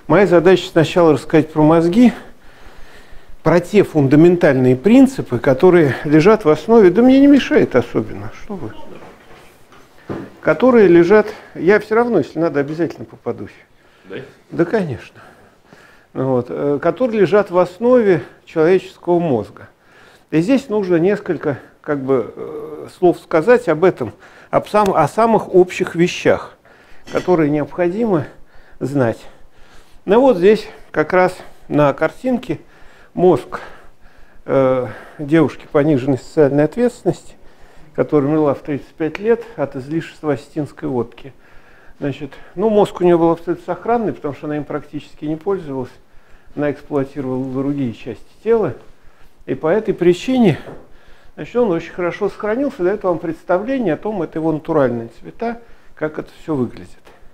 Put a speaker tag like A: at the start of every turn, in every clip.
A: Моя задача сначала рассказать про мозги, про те фундаментальные принципы, которые лежат в основе, да мне не мешает особенно, что вы, которые лежат, я все равно, если надо, обязательно попадусь. Да? Да, конечно. Вот, которые лежат в основе человеческого мозга. И здесь нужно несколько слов сказать об этом, о самых общих вещах, которые необходимо знать. Ну вот здесь как раз на картинке мозг девушки пониженной социальной ответственности, которая умерла в 35 лет от излишества осетинской водки. Значит, мозг у нее был абсолютно сохранный, потому что она им практически не пользовалась. Она эксплуатировала другие части тела. И по этой причине, значит, он очень хорошо сохранился, дает вам представление о том, это его натуральные цвета, как это все выглядит.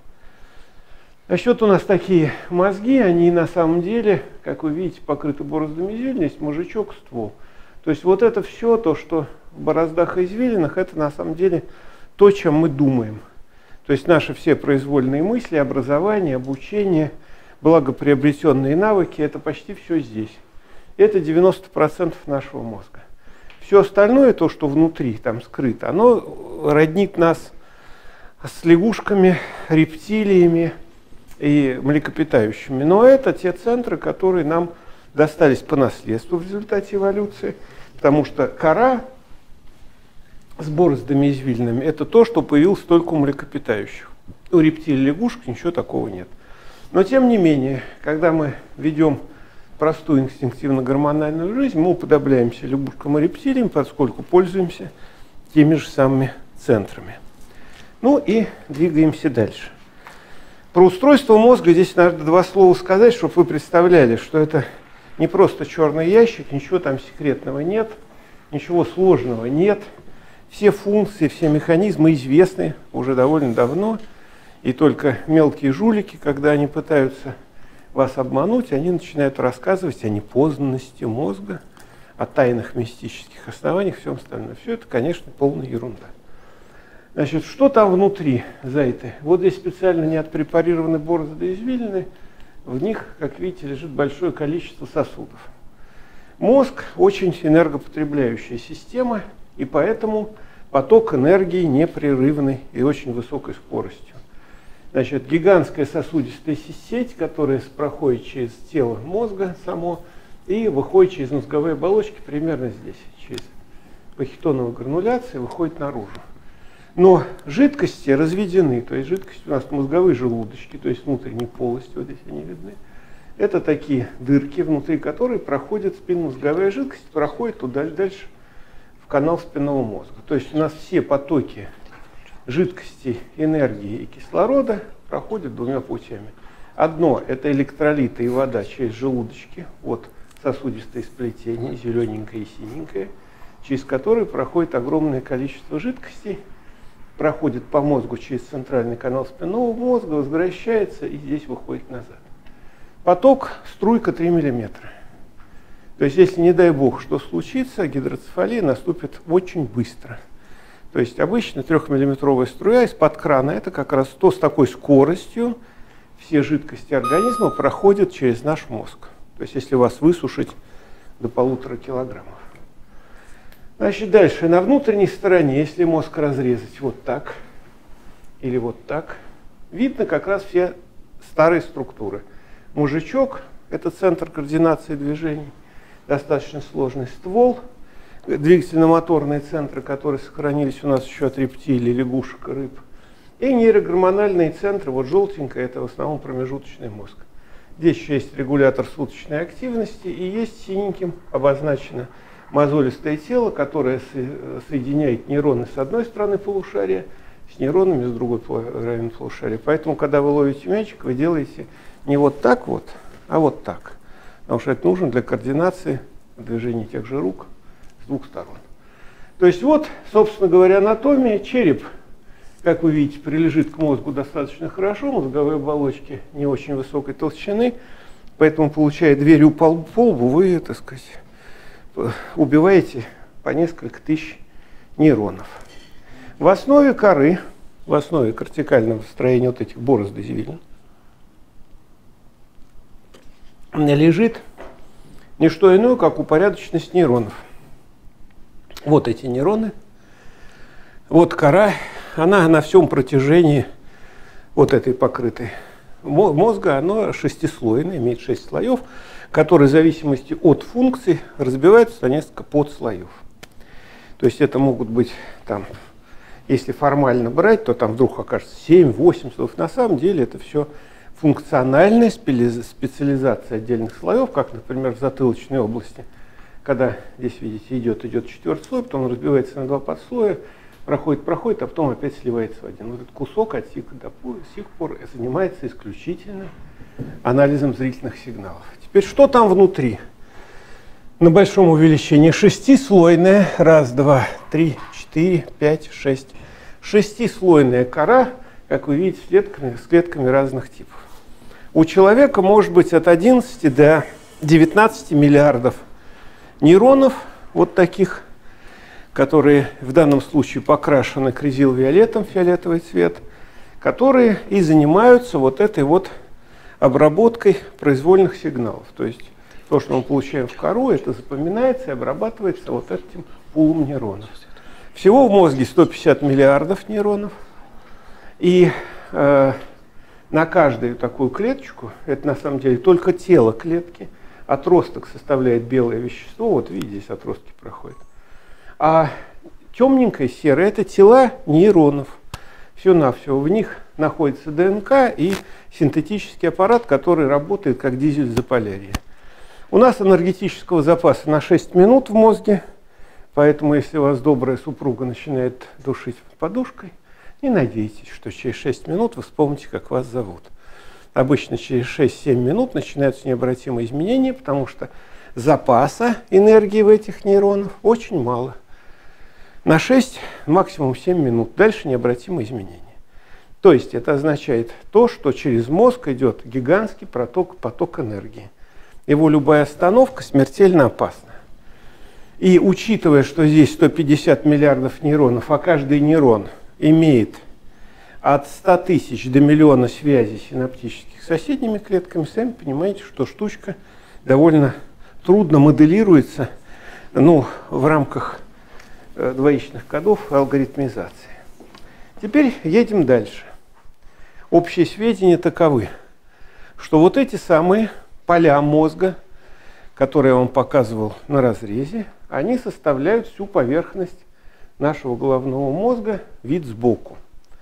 A: Значит, вот у нас такие мозги, они на самом деле, как вы видите, покрыты бороздами извилин, есть мозжечок, ствол. То есть вот это все, то, что в бороздах и извилинах, это на самом деле то, чем мы думаем. То есть наши все произвольные мысли, образование, обучение, благоприобретенные навыки, это почти все здесь. Это 90% нашего мозга. Все остальное, то, что внутри, там скрыто, оно роднит нас с лягушками, рептилиями и млекопитающими. Но это те центры, которые нам достались по наследству в результате эволюции, потому что кора с бороздами извилинами – это то, что появилось только у млекопитающих. У рептилий и лягушек ничего такого нет. Но тем не менее, когда мы ведем простую инстинктивно-гормональную жизнь, мы уподобляемся лягушкам и рептилиям, поскольку пользуемся теми же самыми центрами. Ну и двигаемся дальше. Про устройство мозга здесь надо два слова сказать, чтобы вы представляли, что это не просто черный ящик, ничего там секретного нет, ничего сложного нет. Все функции, все механизмы известны уже довольно давно, и только мелкие жулики, когда они пытаются вас обмануть, они начинают рассказывать о непознанности мозга, о тайных мистических основаниях, всем остальном. Все это, конечно, полная ерунда. Значит, что там внутри за это? Вот здесь специально не отпрепарированы борозды извилины, в них, как видите, лежит большое количество сосудов. Мозг очень энергопотребляющая система, и поэтому поток энергии непрерывный и очень высокой скоростью. Значит, гигантская сосудистая сеть, которая проходит через тело мозга само и выходит через мозговые оболочки примерно здесь, через пахитоновую грануляцию, выходит наружу. Но жидкости разведены, то есть жидкости у нас мозговые желудочки, то есть внутренние полости, вот здесь они видны. Это такие дырки, внутри которых проходит спинномозговая жидкость, проходит туда дальше в канал спинного мозга. То есть у нас все потоки жидкости, энергии и кислорода проходят двумя путями. Одно – это электролиты и вода через желудочки, вот сосудистое сплетение, зелененькое и синенькое, через которые проходит огромное количество жидкостей, проходит по мозгу через центральный канал спинного мозга, возвращается и здесь выходит назад. Поток, струйка 3 мм. То есть, если, не дай бог, что случится, гидроцефалия наступит очень быстро. То есть, обычно 3-миллиметровая струя из-под крана, это как раз то, с такой скоростью все жидкости организма проходят через наш мозг. То есть, если вас высушить до 1,5 килограммов. Значит, дальше, на внутренней стороне, если мозг разрезать вот так или вот так, видно как раз все старые структуры. Мозжечок – это центр координации движений, достаточно сложный ствол, двигательно-моторные центры, которые сохранились у нас еще от рептилий, лягушек и рыб, и нейрогормональные центры, вот желтенькое – это в основном промежуточный мозг. Здесь еще есть регулятор суточной активности, и есть синеньким обозначено мозолистое тело, которое соединяет нейроны с одной стороны полушария с нейронами с другой половины полушария. Поэтому, когда вы ловите мячик, вы делаете не вот так вот, а вот так. Потому что это нужно для координации движений тех же рук с двух сторон. То есть вот, собственно говоря, анатомия. Череп, как вы видите, прилежит к мозгу достаточно хорошо, мозговые оболочки не очень высокой толщины, поэтому, получая дверью по лбу, вы, так сказать, убиваете по несколько тысяч нейронов. В основе коры, в основе кортикального строения вот этих борозд извилин, лежит не что иное, как упорядоченность нейронов. Вот эти нейроны, вот кора, она на всем протяжении вот этой покрытой мозга, она шестислойная, имеет 6 слоев, которые в зависимости от функций разбиваются на несколько подслоев. То есть это могут быть, там, если формально брать, то там вдруг окажется 7-8 слоев. На самом деле это все функциональная специализация отдельных слоев, как, например, в затылочной области, когда здесь, видите, идет 4-й слой, потом он разбивается на 2 подслоя, проходит, а потом опять сливается в один. Вот этот кусок от сих пор занимается исключительно анализом зрительных сигналов. Теперь, что там внутри? На большом увеличении шестислойная, 1, 2, 3, 4, 5, 6. Шестислойная кора, как вы видите, с клетками разных типов. У человека может быть от 11 до 19 миллиардов нейронов, вот таких, которые в данном случае покрашены кризил-виолетом, фиолетовый цвет, которые и занимаются вот этой вот обработкой произвольных сигналов. То есть то, что мы получаем в кору, это запоминается и обрабатывается вот этим пулом нейронов. Всего в мозге 150 миллиардов нейронов. И на каждую такую клеточку, это на самом деле только тело клетки, отросток составляет белое вещество, вот видите, здесь отростки проходят. А темненькое серое – это тела нейронов. Все-навсего в них находится ДНК и синтетический аппарат, который работает как дизель Заполярья. У нас энергетического запаса на 6 минут в мозге, поэтому если у вас добрая супруга начинает душить подушкой, не надейтесь, что через 6 минут вы вспомните, как вас зовут. Обычно через 6-7 минут начинаются необратимые изменения, потому что запаса энергии в этих нейронах очень мало. На 6, максимум 7 минут. Дальше необратимые изменения. То есть это означает то, что через мозг идет гигантский поток энергии. Его любая остановка смертельно опасна. И учитывая, что здесь 150 миллиардов нейронов, а каждый нейрон имеет от 100 тысяч до миллиона связей синаптических с соседними клетками, сами понимаете, что штучка довольно трудно моделируется, ну, в рамках двоичных кодов алгоритмизации. Теперь едем дальше. Общие сведения таковы, что вот эти самые поля мозга, которые я вам показывал на разрезе, они составляют всю поверхность нашего головного мозга, вид сбоку.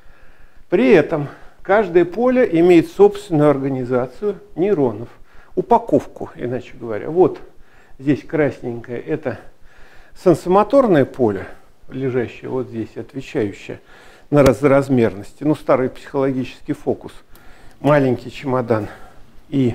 A: При этом каждое поле имеет собственную организацию нейронов, упаковку, иначе говоря. Вот здесь красненькое – это сенсомоторное поле, лежащее вот здесь, отвечающее на размерности. Ну, старый психологический фокус. Маленький чемодан и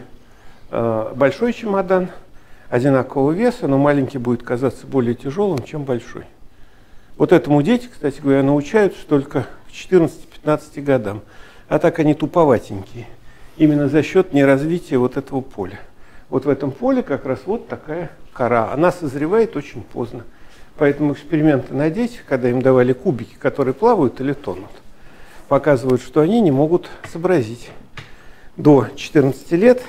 A: большой чемодан одинакового веса, но маленький будет казаться более тяжелым, чем большой. Вот этому дети, кстати говоря, научаются только к 14-15 годам. А так они туповатенькие. Именно за счет неразвития вот этого поля. Вот в этом поле как раз вот такая кора. Она созревает очень поздно. Поэтому эксперименты на детях, когда им давали кубики, которые плавают или тонут, показывают, что они не могут сообразить до 14 лет,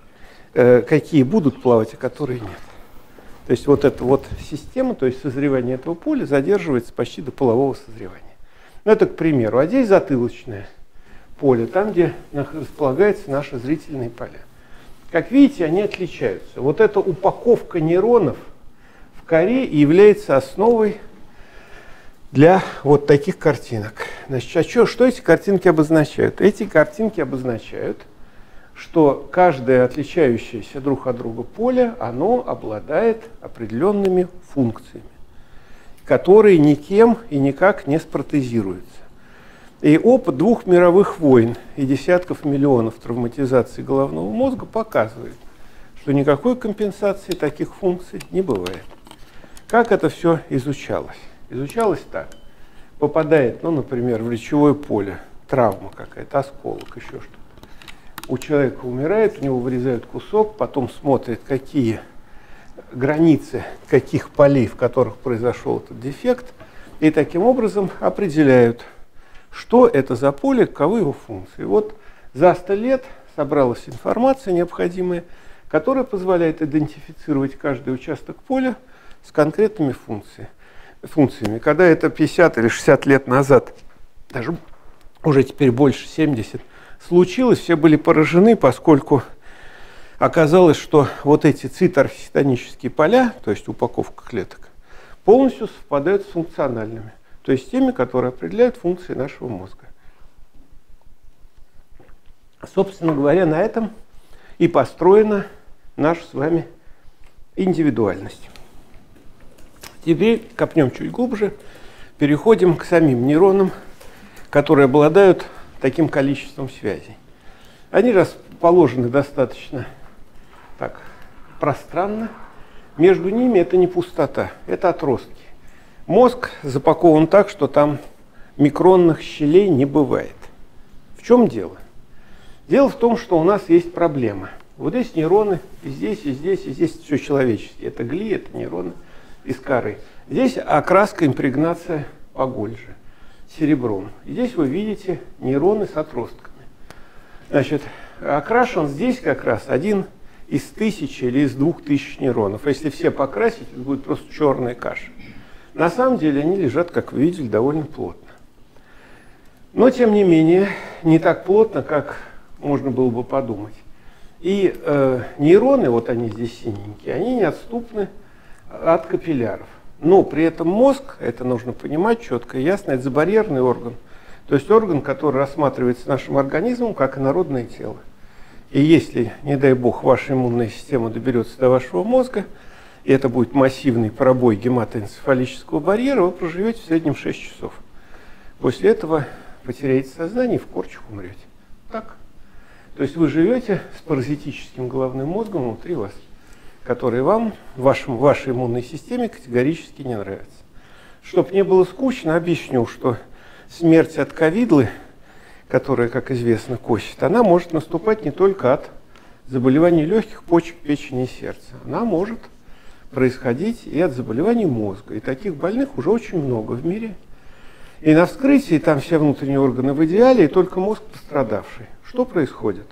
A: какие будут плавать, а которые нет. То есть вот эта вот система, то есть созревание этого поля задерживается почти до полового созревания. Ну, это к примеру. А здесь затылочное поле, там, где располагаются наши зрительные поля. Как видите, они отличаются. Вот эта упаковка нейронов в коре является основой для вот таких картинок. Значит, что эти картинки обозначают? Эти картинки обозначают, что каждое отличающееся друг от друга поле, оно обладает определенными функциями, которые никем и никак не спротезируются. И опыт 2 мировых войн и десятков миллионов травматизаций головного мозга показывает, что никакой компенсации таких функций не бывает. Как это все изучалось? Изучалось так. Попадает, ну, например, в речевое поле травма какая-то, осколок, еще что-то. У человека умирает, у него вырезают кусок, потом смотрят, какие границы, каких полей, в которых произошел этот дефект, и таким образом определяют, что это за поле, каковы его функции. Вот за 100 лет собралась информация необходимая, которая позволяет идентифицировать каждый участок поля с конкретными функциями. Когда это 50 или 60 лет назад, даже уже теперь больше 70, случилось, все были поражены, поскольку оказалось, что вот эти циторхистонические поля, то есть упаковка клеток, полностью совпадают с функциональными, то есть теми, которые определяют функции нашего мозга. Собственно говоря, на этом и построена наша с вами индивидуальность. Теперь копнем чуть глубже, переходим к самим нейронам, которые обладают таким количеством связей. Они расположены достаточно так пространно. Между ними это не пустота, это отростки. Мозг запакован так, что там микронных щелей не бывает. В чем дело? Дело в том, что у нас есть проблема. Вот здесь нейроны, и здесь, и здесь, и здесь все человеческие. Это гли, это нейроны из коры. Здесь окраска, импрегнация погольше, серебром. И здесь вы видите нейроны с отростками. Значит, окрашен здесь как раз один из 1000 или из 2000 нейронов. Если все покрасить, это будет просто черная каша. На самом деле они лежат, как вы видели, довольно плотно. Но, тем не менее, не так плотно, как можно было бы подумать. И нейроны, вот они здесь синенькие, они неотступны от капилляров. Но при этом мозг, это нужно понимать четко и ясно, это забарьерный орган. То есть орган, который рассматривается нашим организмом как инородное тело. И если, не дай бог, ваша иммунная система доберется до вашего мозга, и это будет массивный пробой гематоэнцефалического барьера, вы проживете в среднем 6 часов. После этого потеряете сознание и в корчах умрете. Так. То есть вы живете с паразитическим головным мозгом внутри вас, который вам, вашей иммунной системе категорически не нравится. Чтобы не было скучно, объясню, что смерть от ковидлы, которая, как известно, косит, она может наступать не только от заболеваний легких, почек, печени и сердца. Она может происходить и от заболеваний мозга. И таких больных уже очень много в мире. И на вскрытии там все внутренние органы в идеале, и только мозг пострадавший. Что происходит?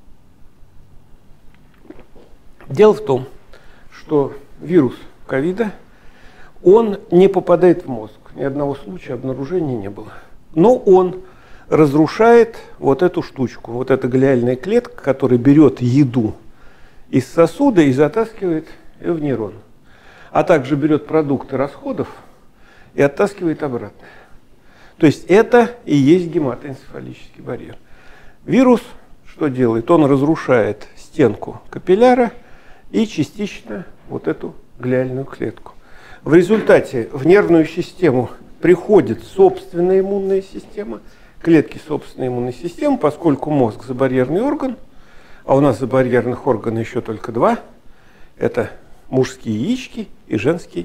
A: Дело в том, что вирус ковида, он не попадает в мозг. Ни одного случая обнаружения не было. Но он разрушает вот эту штучку, вот эта глиальная клетка, которая берет еду из сосуда и затаскивает ее в нейрон. А также берет продукты расходов и оттаскивает обратно. То есть это и есть гематоэнцефалический барьер. Вирус что делает? Он разрушает стенку капилляра и частично вот эту глиальную клетку. В результате в нервную систему приходит собственная иммунная система, клетки собственной иммунной системы, поскольку мозг забарьерный орган, а у нас забарьерных органов еще только два. Это мужские яички и женские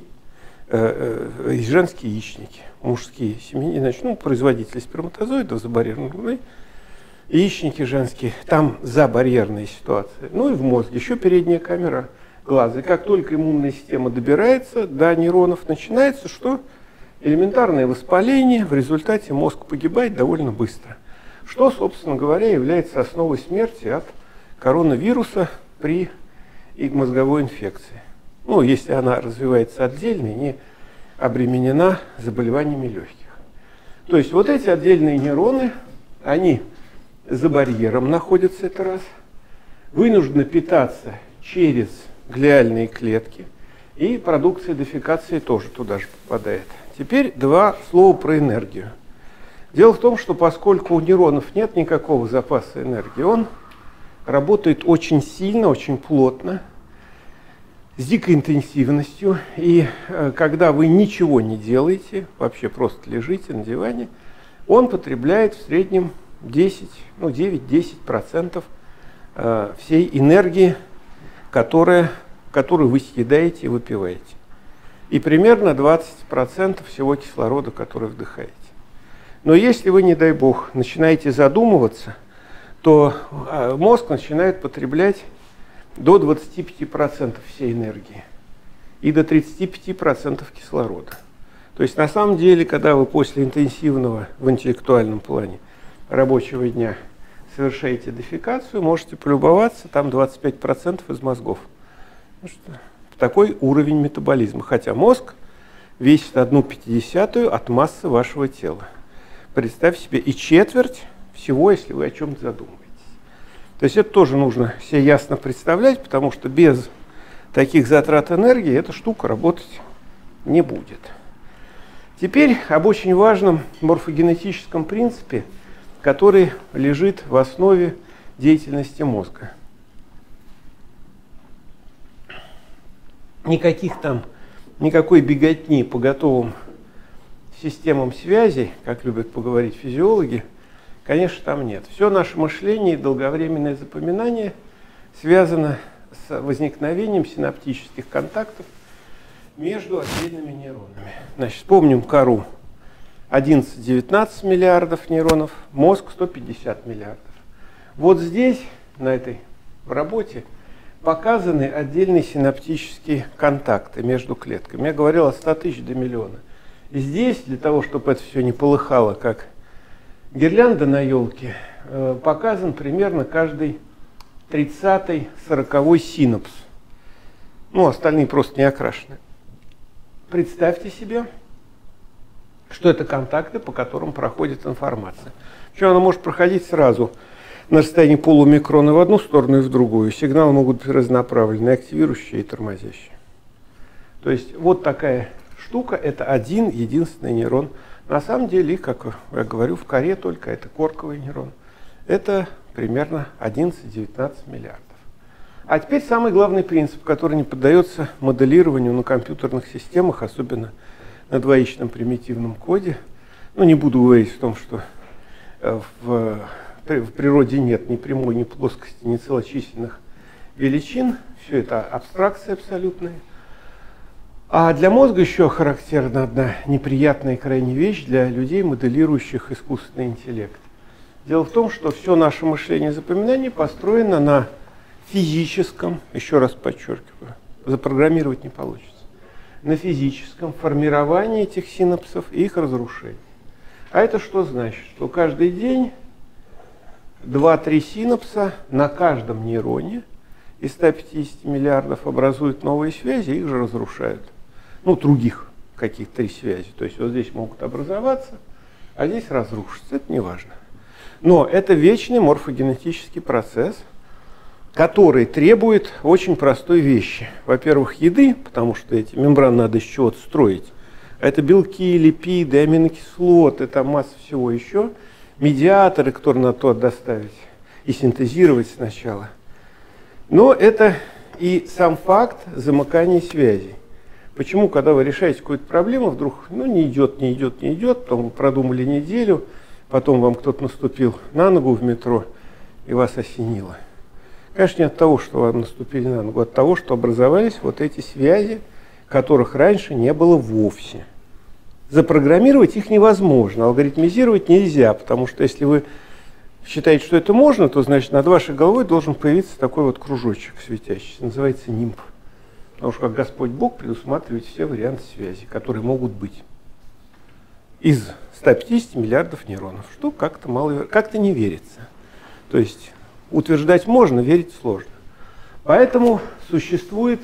A: яичники. Мужские семьи, значит, производители сперматозоидов забарьерные, яичники женские, там забарьерная ситуация. Ну и в мозге еще передняя камера глаза. И как только иммунная система добирается до нейронов, начинается что? Элементарное воспаление, в результате мозг погибает довольно быстро. Что, собственно говоря, является основой смерти от коронавируса при мозговой инфекции. Ну, если она развивается отдельно и не обременена заболеваниями легких. То есть вот эти отдельные нейроны, они за барьером находятся, это раз, вынуждены питаться через глиальные клетки, и продукция дефекации тоже туда же попадает. Теперь два слова про энергию. Дело в том, что поскольку у нейронов нет никакого запаса энергии, он работает очень сильно, очень плотно, с дикой интенсивностью, и когда вы ничего не делаете, вообще просто лежите на диване, он потребляет в среднем 9-10% всей энергии, которую вы съедаете и выпиваете. И примерно 20% всего кислорода, который вдыхаете. Но если вы, не дай бог, начинаете задумываться, то мозг начинает потреблять до 25% всей энергии и до 35% кислорода. То есть на самом деле, когда вы после интенсивного в интеллектуальном плане рабочего дня совершаете дефекацию, можете полюбоваться, там 25% из мозгов. Ну, что, такой уровень метаболизма. Хотя мозг весит 1/50 от массы вашего тела. Представь себе, и четверть всего, если вы о чем-то задумаетесь. То есть это тоже нужно себе ясно представлять, потому что без таких затрат энергии эта штука работать не будет. Теперь об очень важном морфогенетическом принципе, который лежит в основе деятельности мозга. Никакой беготни по готовым системам связей, как любят поговорить физиологи, конечно, там нет. Все наше мышление и долговременное запоминание связано с возникновением синаптических контактов между отдельными нейронами. Значит, вспомним кору. 11-19 миллиардов нейронов, мозг 150 миллиардов. Вот здесь, на этой работе, показаны отдельные синаптические контакты между клетками. Я говорил о 100 тысяч до миллиона. И здесь, для того, чтобы это все не полыхало, как гирлянда на елке, показан примерно каждый 30-й, 40-й синапс. Ну, остальные просто не окрашены. Представьте себе, что это контакты, по которым проходит информация. Причем она может проходить сразу на расстоянии полумикрона в одну сторону и в другую. Сигналы могут быть разнонаправленные, активирующие и тормозящие. То есть вот такая штука, это один единственный нейрон. На самом деле, как я говорю, в коре только это корковый нейрон. Это примерно 11-19 миллиардов. А теперь самый главный принцип, который не поддается моделированию на компьютерных системах, особенно на двоичном примитивном коде. Ну, не буду говорить о том, что в природе нет ни прямой, ни плоскости, ни целочисленных величин. Все это абстракция абсолютная. А для мозга еще характерна одна неприятная и крайне вещь для людей, моделирующих искусственный интеллект. Дело в том, что все наше мышление и запоминание построено на физическом, еще раз подчеркиваю, запрограммировать не получится, на физическом формировании этих синапсов и их разрушении. А это что значит? Что каждый день 2-3 синапса на каждом нейроне из 150 миллиардов образуют новые связи, их же разрушают. Ну, других каких-то 3 связи. То есть вот здесь могут образоваться, а здесь разрушиться. Это не важно. Но это вечный морфогенетический процесс, который требует очень простой вещи. Во-первых, еды, потому что эти мембраны надо из чего-то строить. А это белки, липиды, аминокислоты, там масса всего еще. Медиаторы, которые надо туда доставить и синтезировать сначала. Но это и сам факт замыкания связей. Почему, когда вы решаете какую-то проблему, вдруг не идет, потом вы продумали неделю, потом вам кто-то наступил на ногу в метро и вас осенило. Конечно, не от того, что вам наступили на ногу, а от того, что образовались вот эти связи, которых раньше не было вовсе. Запрограммировать их невозможно, алгоритмизировать нельзя, потому что если вы считаете, что это можно, то значит над вашей головой должен появиться такой вот кружочек светящийся, называется нимб. Потому что как Господь Бог предусматривает все варианты связи, которые могут быть из 150 миллиардов нейронов, что как-то мало, как-то не верится. То есть утверждать можно, верить сложно. Поэтому существует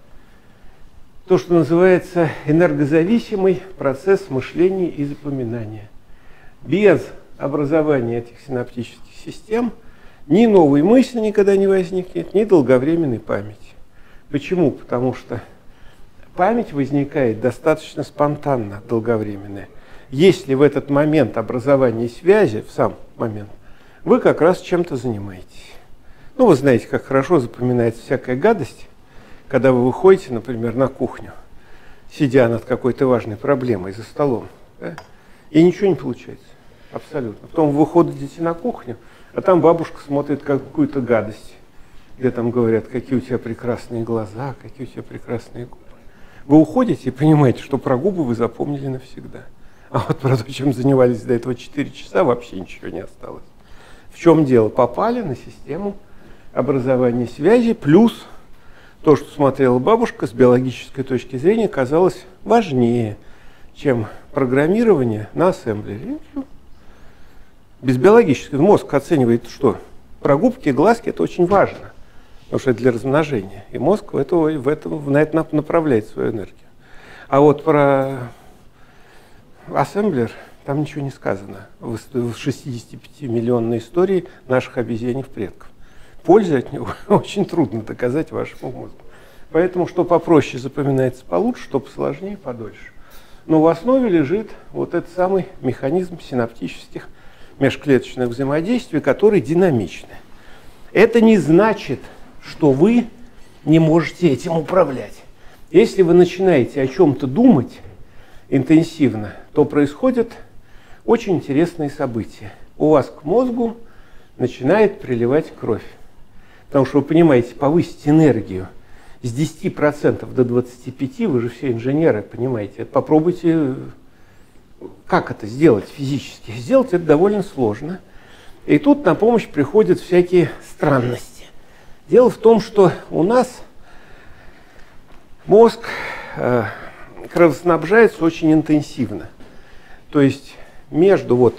A: то, что называется энергозависимый процесс мышления и запоминания. Без образования этих синаптических систем ни новой мысли никогда не возникнет, ни долговременной памяти. Почему? Потому что память возникает достаточно спонтанно, долговременная. Если в этот момент образования связи, в сам момент, вы как раз чем-то занимаетесь. Ну, вы знаете, как хорошо запоминается всякая гадость, когда вы выходите, например, на кухню, сидя над какой-то важной проблемой за столом, да, и ничего не получается. Абсолютно. Потом вы выходите на кухню, а там бабушка смотрит какую-то гадость, где там говорят, какие у тебя прекрасные глаза, какие у тебя прекрасные губы. Вы уходите и понимаете, что про губы вы запомнили навсегда. А вот про то, чем занимались до этого 4 часа, вообще ничего не осталось. В чем дело? Попали на систему образования связи, плюс то, что смотрела бабушка, с биологической точки зрения казалось важнее, чем программирование на ассемблере. Без биологического мозг оценивает что? Про губки, глазки это очень важно, потому что это для размножения. И мозг на это направляет свою энергию. А вот про ассемблер там ничего не сказано в 65-миллионной истории наших обезьяньих предков. Пользы от него очень трудно доказать вашему мозгу. Поэтому что попроще запоминается получше, что посложнее подольше. Но в основе лежит вот этот самый механизм синаптических межклеточных взаимодействий, который динамичный. Это не значит, что вы не можете этим управлять. Если вы начинаете о чем-то думать интенсивно, то происходят очень интересные события. У вас к мозгу начинает приливать кровь. Потому что вы понимаете, повысить энергию с 10% до 25%, вы же все инженеры, понимаете, попробуйте, как это сделать физически. Сделать это довольно сложно. И тут на помощь приходят всякие странности. Дело в том, что у нас мозг кровоснабжается очень интенсивно. То есть между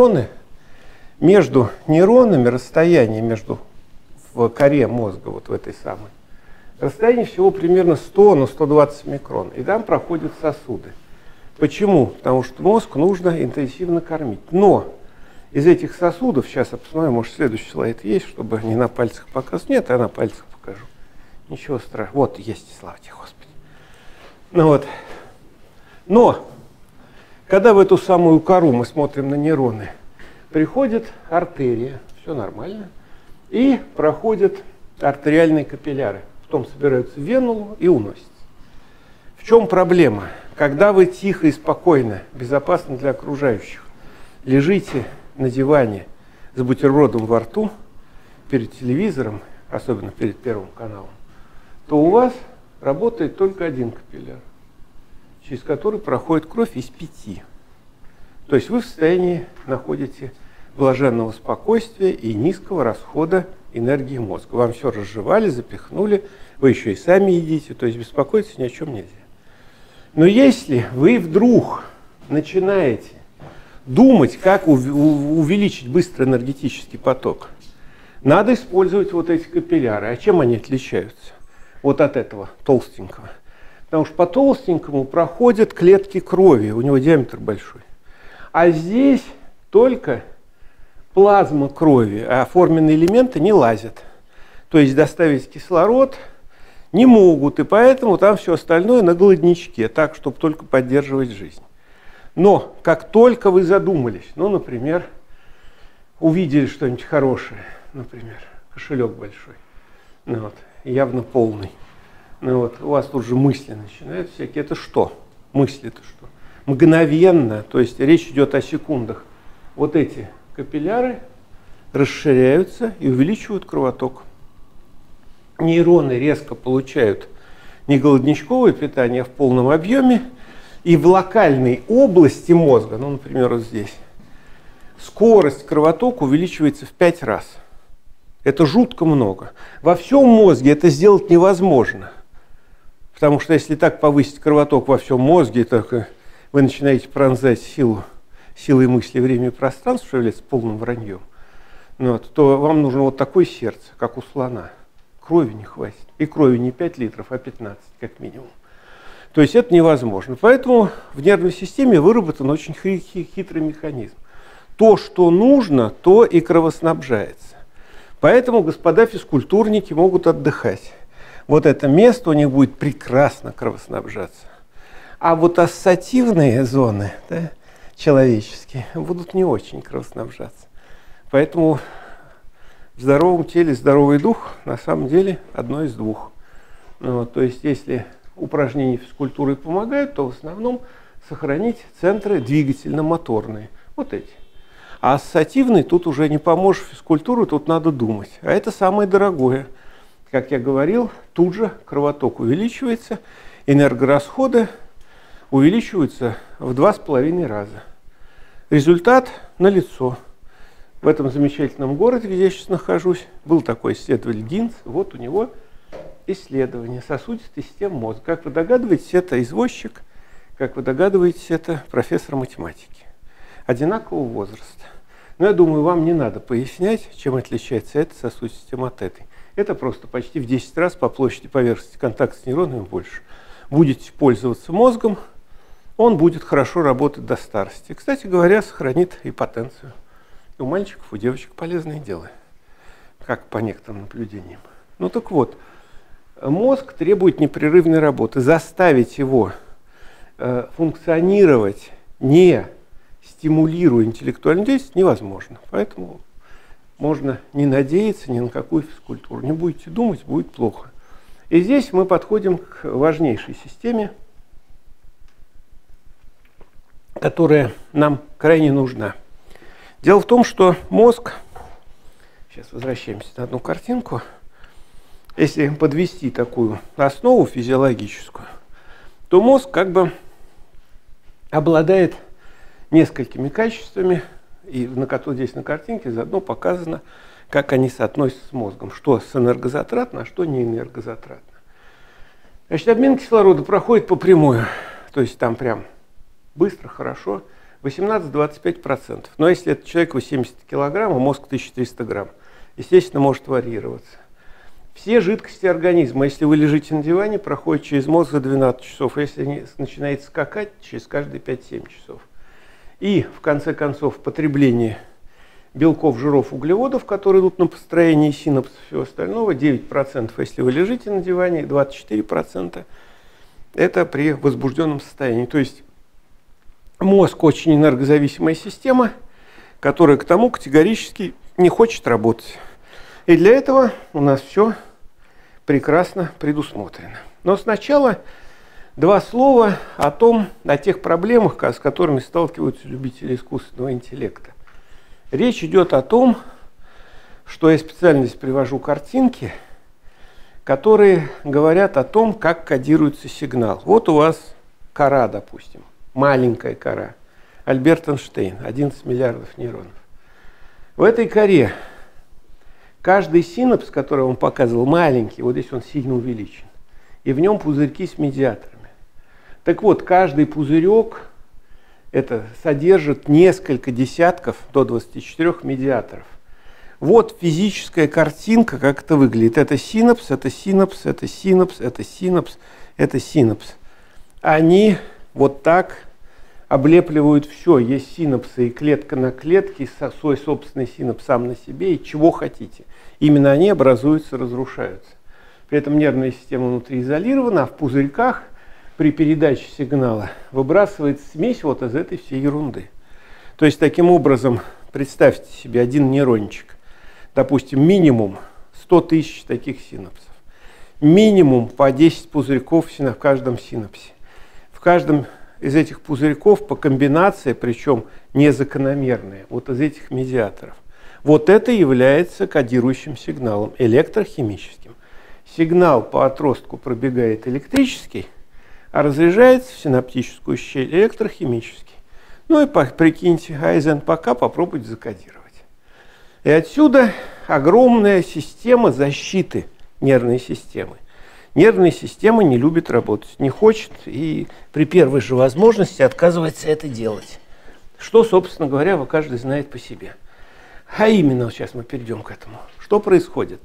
A: нейронами расстояние в коре мозга, вот в этой самой, расстояние всего примерно 100 на 120 микрон. И там проходят сосуды. Почему? Потому что мозг нужно интенсивно кормить. Но из этих сосудов, сейчас я посмотрю, может следующий слайд есть, чтобы не на пальцах показывать. Нет, я на пальцах покажу. Ничего страшного. Вот есть, слава тебе, Господи. Но, когда в эту самую кору мы смотрим на нейроны, приходит артерия, все нормально, и проходят артериальные капилляры. Потом собираются в вену и уносятся. В чем проблема? Когда вы тихо и спокойно, безопасно для окружающих, лежите на диване с бутербродом во рту, перед телевизором, особенно перед Первым каналом, то у вас работает только один капилляр, через который проходит кровь из 5. То есть вы в состоянии находите блаженного спокойствия и низкого расхода энергии мозга. Вам все разжевали, запихнули, вы еще и сами едите, то есть беспокоиться ни о чем нельзя. Но если вы вдруг начинаете думать, как увеличить быстрый энергетический поток, надо использовать вот эти капилляры. А чем они отличаются вот от этого толстенького? Потому что по толстенькому проходят клетки крови, у него диаметр большой. А здесь только плазма крови, а форменные элементы не лазят. То есть доставить кислород не могут, и поэтому там все остальное на голодничке, так, чтобы только поддерживать жизнь. Но как только вы задумались, например, увидели что-нибудь хорошее, например, кошелек большой, явно полный, у вас тут же мысли начинают всякие. Это что? Мысли это что? Мгновенно, то есть речь идет о секундах, вот эти капилляры расширяются и увеличивают кровоток. Нейроны резко получают не голодничковое питание, а в полном объеме. И в локальной области мозга, например, вот здесь, скорость кровотока увеличивается в 5 раз. Это жутко много. Во всем мозге это сделать невозможно. Потому что если так повысить кровоток во всем мозге, то вы начинаете пронзать силой мысли, времени и пространства, что является полным враньем, то вам нужно вот такое сердце, как у слона. Крови не хватит. И крови не 5 литров, а 15 как минимум. То есть это невозможно. Поэтому в нервной системе выработан очень хитрый механизм. То, что нужно, то и кровоснабжается. Поэтому господа физкультурники могут отдыхать. Вот это место у них будет прекрасно кровоснабжаться. А вот ассоциативные зоны, человеческие, будут не очень кровоснабжаться. Поэтому в здоровом теле здоровый дух на самом деле одно из двух. То есть если упражнения физкультуры помогают, то в основном сохранить центры двигательно-моторные. Вот эти. А ассоциативный тут уже не поможешь физкультуру, тут надо думать. А это самое дорогое. Как я говорил, тут же кровоток увеличивается, энергорасходы увеличиваются в 2,5 раза. Результат налицо. В этом замечательном городе, где я сейчас нахожусь, был такой исследователь Гинц. Вот у него исследование сосудистой системы мозга. Как вы догадываетесь, это извозчик, как вы догадываетесь, это профессор математики. Одинакового возраста. Но я думаю, вам не надо пояснять, чем отличается эта сосудистая от этой. Это просто почти в 10 раз по площади поверхности контакта с нейронами больше. Будете пользоваться мозгом, он будет хорошо работать до старости. Кстати говоря, сохранит и потенцию. И у мальчиков, у девочек полезные дела, как по некоторым наблюдениям. Ну так вот, мозг требует непрерывной работы. Заставить его функционировать, не стимулируя интеллектуальную деятельность, невозможно. Поэтому можно не надеяться ни на какую физкультуру. Не будете думать, будет плохо. И здесь мы подходим к важнейшей системе, которая нам крайне нужна. Дело в том, что мозг, сейчас возвращаемся на одну картинку, если подвести такую основу физиологическую, то мозг как бы обладает несколькими качествами, и здесь на картинке заодно показано, как они соотносятся с мозгом, что с энергозатратно, а что не энергозатратно. Значит, обмен кислорода проходит по прямой, то есть там прям быстро, хорошо, 18-25%. Но если это человек 80 килограмм, а мозг 1300 грамм, естественно, может варьироваться. Все жидкости организма, если вы лежите на диване, проходят через мозг за 12 часов. Если они начинаете скакать, через каждые 5-7 часов. И, в конце концов, потребление белков, жиров, углеводов, которые идут на построение синапсов и всего остального, 9%, если вы лежите на диване, 24% это при возбужденном состоянии. То есть мозг очень энергозависимая система, которая к тому категорически не хочет работать. И для этого у нас все прекрасно предусмотрено. Но сначала два слова о тех проблемах, с которыми сталкиваются любители искусственного интеллекта. Речь идет о том, что я специально здесь привожу картинки, которые говорят о том, как кодируется сигнал. Вот у вас кора, допустим, маленькая кора. Альберт Эйнштейн, 11 миллиардов нейронов. В этой коре каждый синапс, который он показывал, маленький, вот здесь он сильно увеличен, и в нем пузырьки с медиаторами. Так вот, каждый пузырек это содержит несколько десятков до 24 медиаторов. Вот физическая картинка, как это выглядит. Это синапс, это синапс, это синапс, это синапс, это синапс. Они вот так облепливают все. Есть синапсы и клетка на клетке, свой собственный синапс сам на себе, и чего хотите. Именно они образуются, разрушаются. При этом нервная система внутри изолирована, а в пузырьках при передаче сигнала выбрасывается смесь вот из этой всей ерунды. То есть, таким образом, представьте себе один нейрончик, допустим, минимум 100 тысяч таких синапсов, минимум по 10 пузырьков в каждом синапсе. В каждом из этих пузырьков по комбинации, причем незакономерные, вот из этих медиаторов. Вот это является кодирующим сигналом, электрохимическим. Сигнал по отростку пробегает электрический, а разряжается в синаптическую щель электрохимически. Ну и прикиньте, АЗН-ПК попробуйте закодировать. И отсюда огромная система защиты нервной системы. Нервная система не любит работать, не хочет и при первой же возможности отказывается это делать. Что, собственно говоря, каждый знает по себе. А именно, сейчас мы перейдем к этому. Что происходит?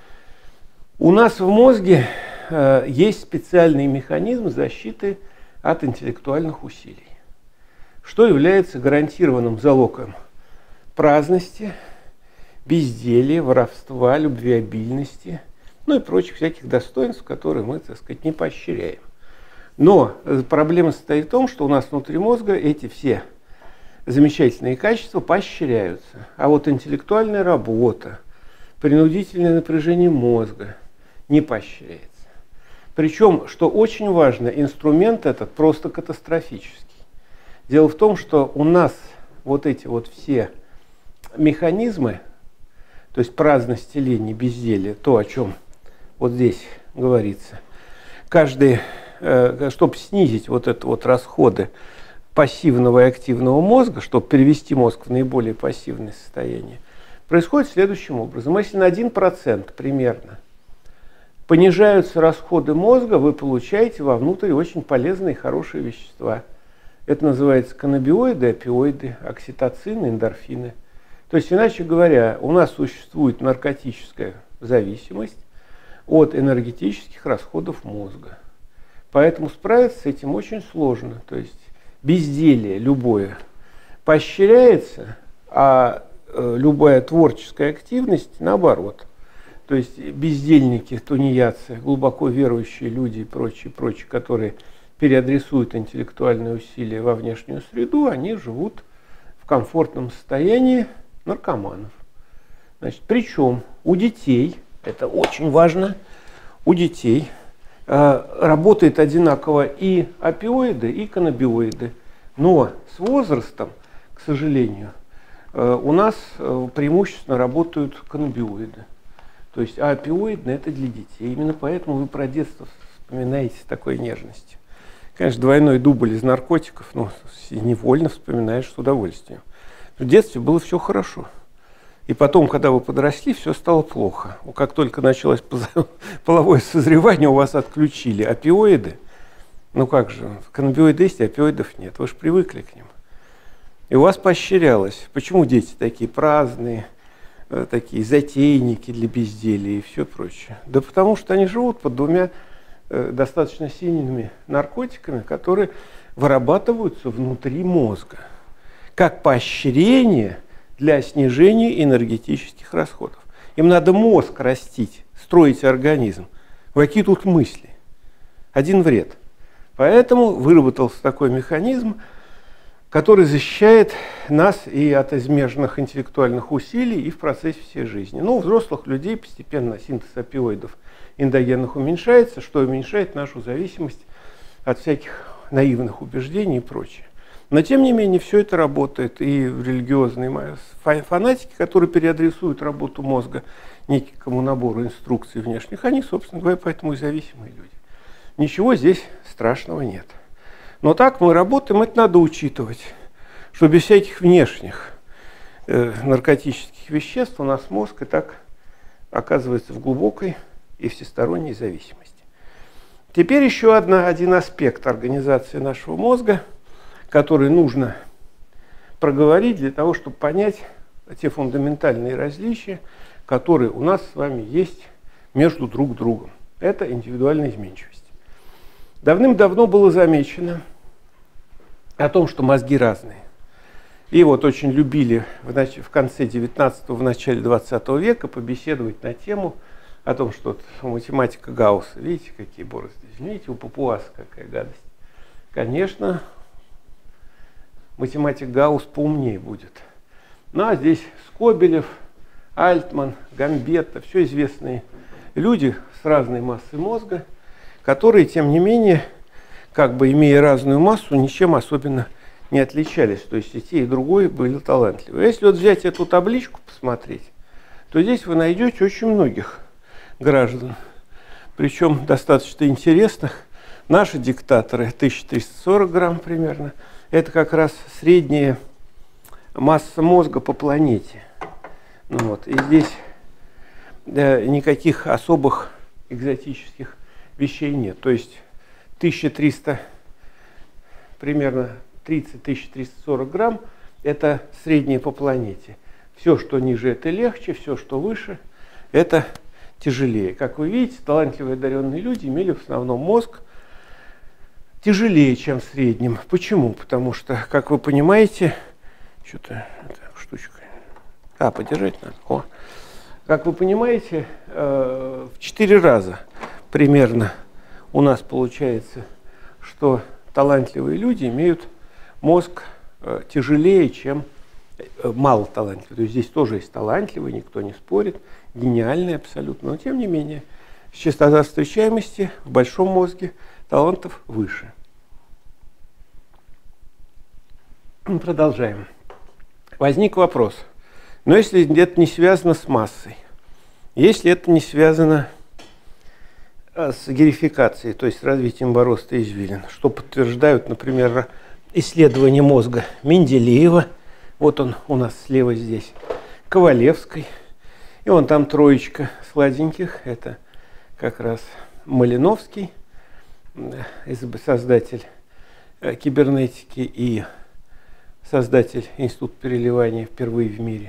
A: У нас в мозге есть специальный механизм защиты от интеллектуальных усилий, что является гарантированным залогом праздности, безделия, воровства, любвеобильности, ну и прочих всяких достоинств, которые мы, так сказать, не поощряем. Но проблема состоит в том, что у нас внутри мозга эти все замечательные качества поощряются, а вот интеллектуальная работа, принудительное напряжение мозга не поощряется. Причем, что очень важно, инструмент этот просто катастрофический. Дело в том, что у нас вот эти вот все механизмы, то есть праздность, лень, безделье, то, о чем вот здесь говорится, каждый, чтобы снизить вот это вот расходы пассивного и активного мозга, чтобы перевести мозг в наиболее пассивное состояние, происходит следующим образом. Если на 1% примерно понижаются расходы мозга, вы получаете вовнутрь очень полезные и хорошие вещества. Это называется каннабиоиды, опиоиды, окситоцины, эндорфины. То есть, иначе говоря, у нас существует наркотическая зависимость от энергетических расходов мозга. Поэтому справиться с этим очень сложно. То есть безделие любое поощряется, а любая творческая активность наоборот. То есть бездельники, тунеядцы, глубоко верующие люди и прочие, которые переадресуют интеллектуальные усилия во внешнюю среду, они живут в комфортном состоянии наркоманов. Значит, причем у детей, это очень важно, у детей работает одинаково и опиоиды, и каннабиоиды. Но с возрастом, к сожалению, у нас преимущественно работают каннабиоиды. То есть опиоидные это для детей. Именно поэтому вы про детство вспоминаете с такой нежностью. Конечно, двойной дубль из наркотиков, но невольно вспоминаешь с удовольствием. В детстве было все хорошо. И потом, когда вы подросли, все стало плохо. Как только началось половое созревание, у вас отключили опиоиды. Ну как же, каннабиоиды есть, а опиоидов нет. Вы же привыкли к ним. И у вас поощрялось. Почему дети такие праздные, такие затейники для безделия и все прочее? Да потому что они живут под двумя достаточно сильными наркотиками, которые вырабатываются внутри мозга. Как поощрение для снижения энергетических расходов. Им надо мозг растить, строить организм. Какие тут мысли? Один вред. Поэтому выработался такой механизм, который защищает нас и от измежных интеллектуальных усилий и в процессе всей жизни. Ну, у взрослых людей постепенно синтез опиоидов эндогенных уменьшается, что уменьшает нашу зависимость от всяких наивных убеждений и прочее. Но, тем не менее, все это работает. И религиозные фанатики, которые переадресуют работу мозга некому набору инструкций внешних, они, собственно говоря, поэтому и зависимые люди. Ничего здесь страшного нет. Но так мы работаем, это надо учитывать, что без всяких внешних наркотических веществ у нас мозг и так оказывается в глубокой и всесторонней зависимости. Теперь еще один аспект организации нашего мозга, который нужно проговорить для того, чтобы понять те фундаментальные различия, которые у нас с вами есть между друг другом. Это индивидуальная изменчивость. Давным-давно было замечено о том, что мозги разные. И вот очень любили в конце 19-го, в начале 20 века побеседовать на тему о том, что математика Гаусса, видите, какие борозды, видите, у папуаса какая гадость. Конечно, математик Гаусс поумнее будет. Ну а здесь Скобелев, Альтман, Гамбетта, все известные люди с разной массой мозга, которые, тем не менее, как бы имея разную массу, ничем особенно не отличались. То есть и те, и другие были талантливы. Если вот взять эту табличку, посмотреть, то здесь вы найдете очень многих граждан. Причем достаточно интересных. Наши диктаторы 1340 грамм примерно. Это как раз средняя масса мозга по планете. Ну вот. И здесь никаких особых экзотических вещей нет. То есть 1300, примерно 30-1340 грамм – это среднее по планете. Все, что ниже, это легче, все, что выше, это тяжелее. Как вы видите, талантливые одаренные люди имели в основном мозг тяжелее, чем в среднем. Почему? Потому что, как вы понимаете, что-то штучка. Подержать надо. О. Как вы понимаете, в 4 раза примерно у нас получается, что талантливые люди имеют мозг тяжелее, чем мало талантливые. То есть здесь тоже есть талантливые, никто не спорит, гениальные абсолютно. Но тем не менее, частота встречаемости в большом мозге талантов выше. Продолжаем. Возник вопрос. Но если это не связано с массой, если это не связано с герификацией, то есть с развитием борозды извилин, что подтверждают, например, исследования мозга Менделеева, вот он у нас слева здесь, Ковалевской, и вон там троечка сладеньких, это как раз Малиновский, создатель кибернетики и создатель Института переливания впервые в мире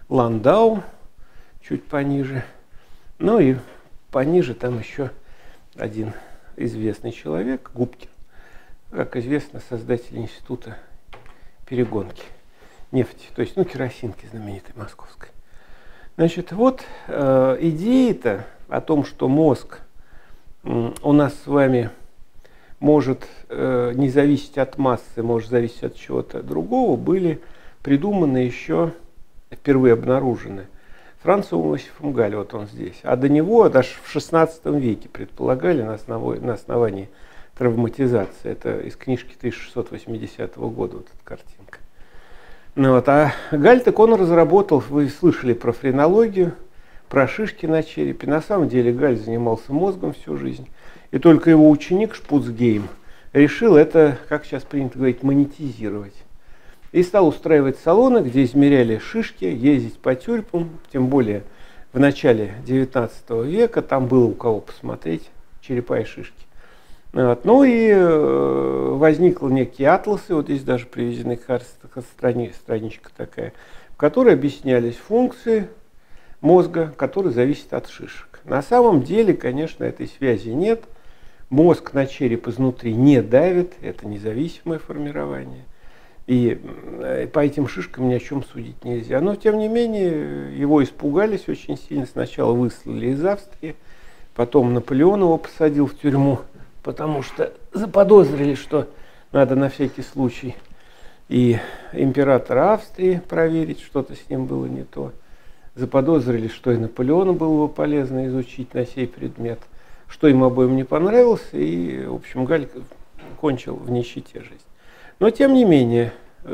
A: Ландау, чуть пониже. Ну и пониже там еще один известный человек, Губкин, как известно, создатель института перегонки нефти, то есть, ну, керосинки знаменитой московской. Значит, вот идеи-то о том, что мозг у нас с вами может не зависеть от массы, может зависеть от чего-то другого, были придуманы еще, впервые обнаружены Францем Иосифом Галле, вот он здесь. А до него даже в XVI веке предполагали на основании травматизации. Это из книжки 1680 года, вот эта картинка. Ну, вот, а Галь, так он разработал, вы слышали про френологию, про шишки на черепе. На самом деле Галь занимался мозгом всю жизнь. И только его ученик Шпуцгейм решил это, как сейчас принято говорить, монетизировать. И стал устраивать салоны, где измеряли шишки, ездить по тюрьмам, тем более в начале 19 века, там было у кого посмотреть черепа и шишки. Вот. Ну и возникли некие атласы, вот здесь даже приведены страничка такая, в которой объяснялись функции мозга, которые зависят от шишек. На самом деле, конечно, этой связи нет. Мозг на череп изнутри не давит, это независимое формирование. И по этим шишкам ни о чем судить нельзя. Но, тем не менее, его испугались очень сильно. Сначала выслали из Австрии, потом Наполеон его посадил в тюрьму, потому что заподозрили, что надо на всякий случай и императора Австрии проверить, что-то с ним было не то. Заподозрили, что и Наполеону было бы полезно изучить на сей предмет, что им обоим не понравилось, и, в общем, Галь кончил в нищете жизнь. Но, тем не менее,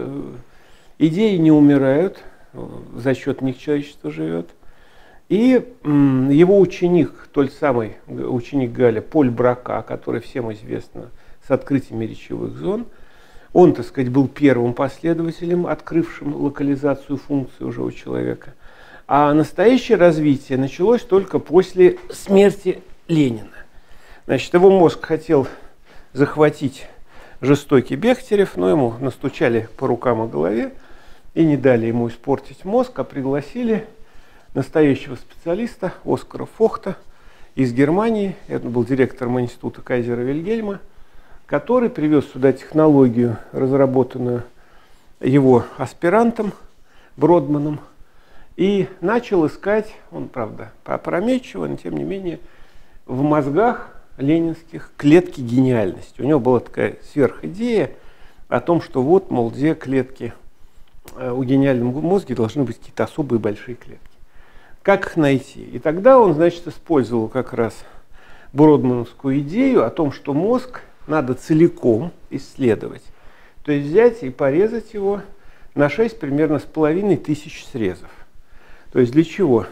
A: идеи не умирают, за счет них человечество живет. И его ученик, тот самый ученик Галя, Поль Брака, который всем известно с открытием речевых зон, он, так сказать, был первым последователем, открывшим локализацию функции уже у человека. А настоящее развитие началось только после смерти Ленина. Значит, его мозг хотел захватить жестокий Бехтерев, но ему настучали по рукам и голове и не дали ему испортить мозг, а пригласили настоящего специалиста Оскара Фохта из Германии. Это был директором института Кайзера Вильгельма, который привез сюда технологию, разработанную его аспирантом Бродманом, и начал искать, он, правда, опрометчиво, но тем не менее, в мозгах ленинских клетки гениальности. У него была такая сверхидея о том, что вот, мол, где клетки у гениального мозга должны быть какие-то особые большие клетки. Как их найти? И тогда он, значит, использовал как раз бродмановскую идею о том, что мозг надо целиком исследовать. То есть взять и порезать его на 6 примерно с половиной тысяч срезов. То есть для чего?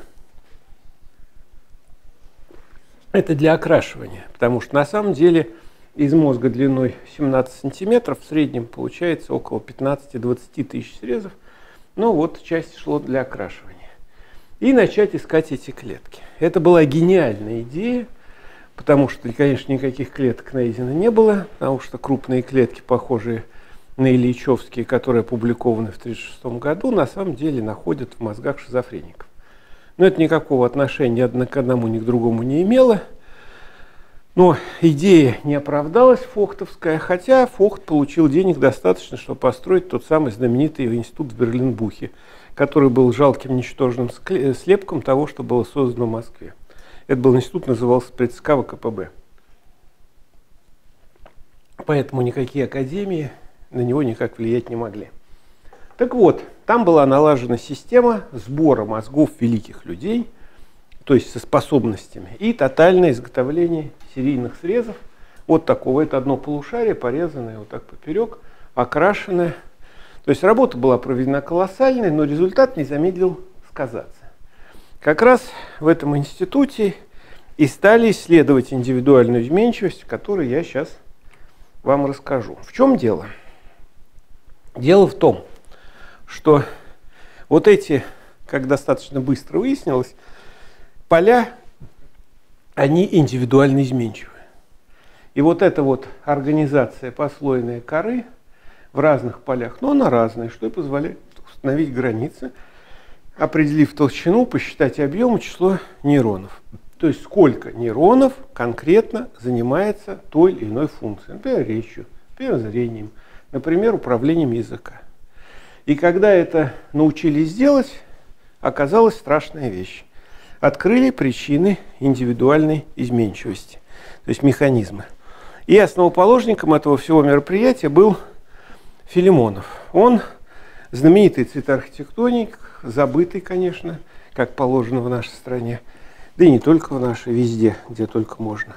A: Это для окрашивания, потому что на самом деле из мозга длиной 17 сантиметров в среднем получается около 15-20 тысяч срезов. Ну вот, часть шло для окрашивания. И начать искать эти клетки. Это была гениальная идея, потому что, конечно, никаких клеток найдено не было, потому что крупные клетки, похожие на ильичевские, которые опубликованы в 1936 году, на самом деле находят в мозгах шизофреников. Но это никакого отношения ни к одному, ни к другому не имело. Но идея не оправдалась фохтовская, хотя Фохт получил денег достаточно, чтобы построить тот самый знаменитый институт в Берлин-Бухе, который был жалким, ничтожным слепком того, что было создано в Москве. Этот был институт, назывался Предскава КПБ. Поэтому никакие академии на него никак влиять не могли. Так вот, там была налажена система сбора мозгов великих людей, то есть со способностями, и тотальное изготовление серийных срезов. Вот такого, это одно полушарие, порезанное вот так поперек, окрашенное. То есть работа была проведена колоссальная, но результат не замедлил сказаться. Как раз в этом институте и стали исследовать индивидуальную изменчивость, которую я сейчас вам расскажу. В чем дело? Дело в том, что вот эти, как достаточно быстро выяснилось, поля, они индивидуально изменчивы. И вот эта вот организация послойной коры в разных полях, но она разная, что и позволяет установить границы определив толщину, посчитать объем и число нейронов. То есть сколько нейронов конкретно занимается той или иной функцией. Например, речью, например, зрением, например, управлением языка. И когда это научились делать, оказалась страшная вещь. Открыли причины индивидуальной изменчивости, то есть механизмы. И основоположником этого всего мероприятия был Филимонов. Он знаменитый цветоархитектоник, забытый, конечно, как положено в нашей стране, да и не только в нашей, везде, где только можно.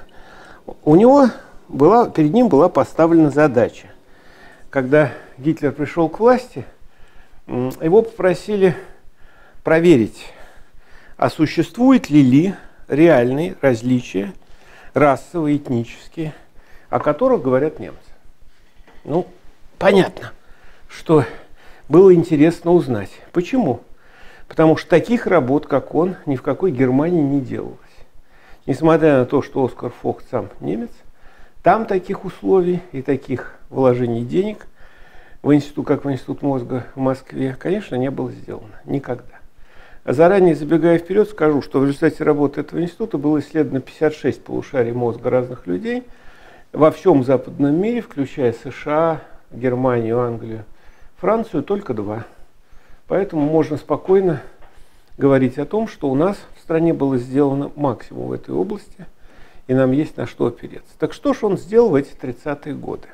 A: Перед ним была поставлена задача. Когда Гитлер пришел к власти, его попросили проверить, а существуют ли реальные различия расовые, этнические, о которых говорят немцы. Ну, понятно, что было интересно узнать. Почему? Потому что таких работ, как он, ни в какой Германии не делалось. Несмотря на то, что Оскар Фохт сам немец, там таких условий и таких вложений денег в институт, как в Институт мозга в Москве, конечно, не было сделано. Никогда. А заранее забегая вперед, скажу, что в результате работы этого института было исследовано 56 полушарий мозга разных людей во всем западном мире, включая США, Германию, Англию, Францию, только 2. Поэтому можно спокойно говорить о том, что у нас в стране было сделано максимум в этой области, и нам есть на что опереться. Так что же он сделал в эти 30-е годы?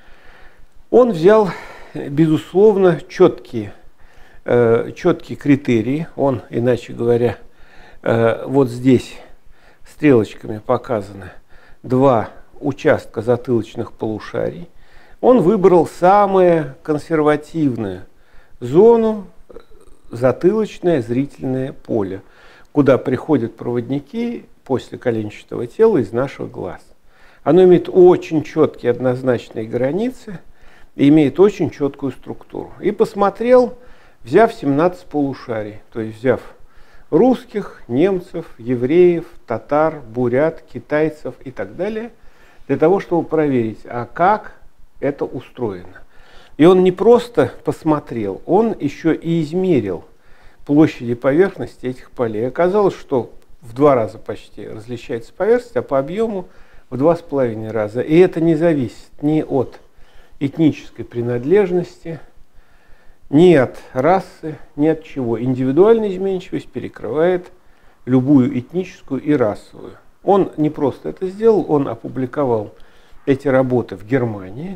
A: Он взял, безусловно, четкие критерии. Он, иначе говоря, вот здесь стрелочками показаны 2 участка затылочных полушарий. Он выбрал самую консервативную зону, затылочное зрительное поле, куда приходят проводники после коленчатого тела из наших глаз. Оно имеет очень четкие однозначные границы и имеет очень четкую структуру. И посмотрел, взяв 17 полушарий, то есть взяв русских, немцев, евреев, татар, бурят, китайцев и так далее, для того, чтобы проверить, а как это устроено. И он не просто посмотрел, он еще и измерил площади поверхности этих полей. Оказалось, что в 2 раза почти различается поверхность, а по объему в 2,5 раза. И это не зависит ни от этнической принадлежности, ни от расы, ни от чего. Индивидуальная изменчивость перекрывает любую этническую и расовую. Он не просто это сделал, он опубликовал эти работы в Германии,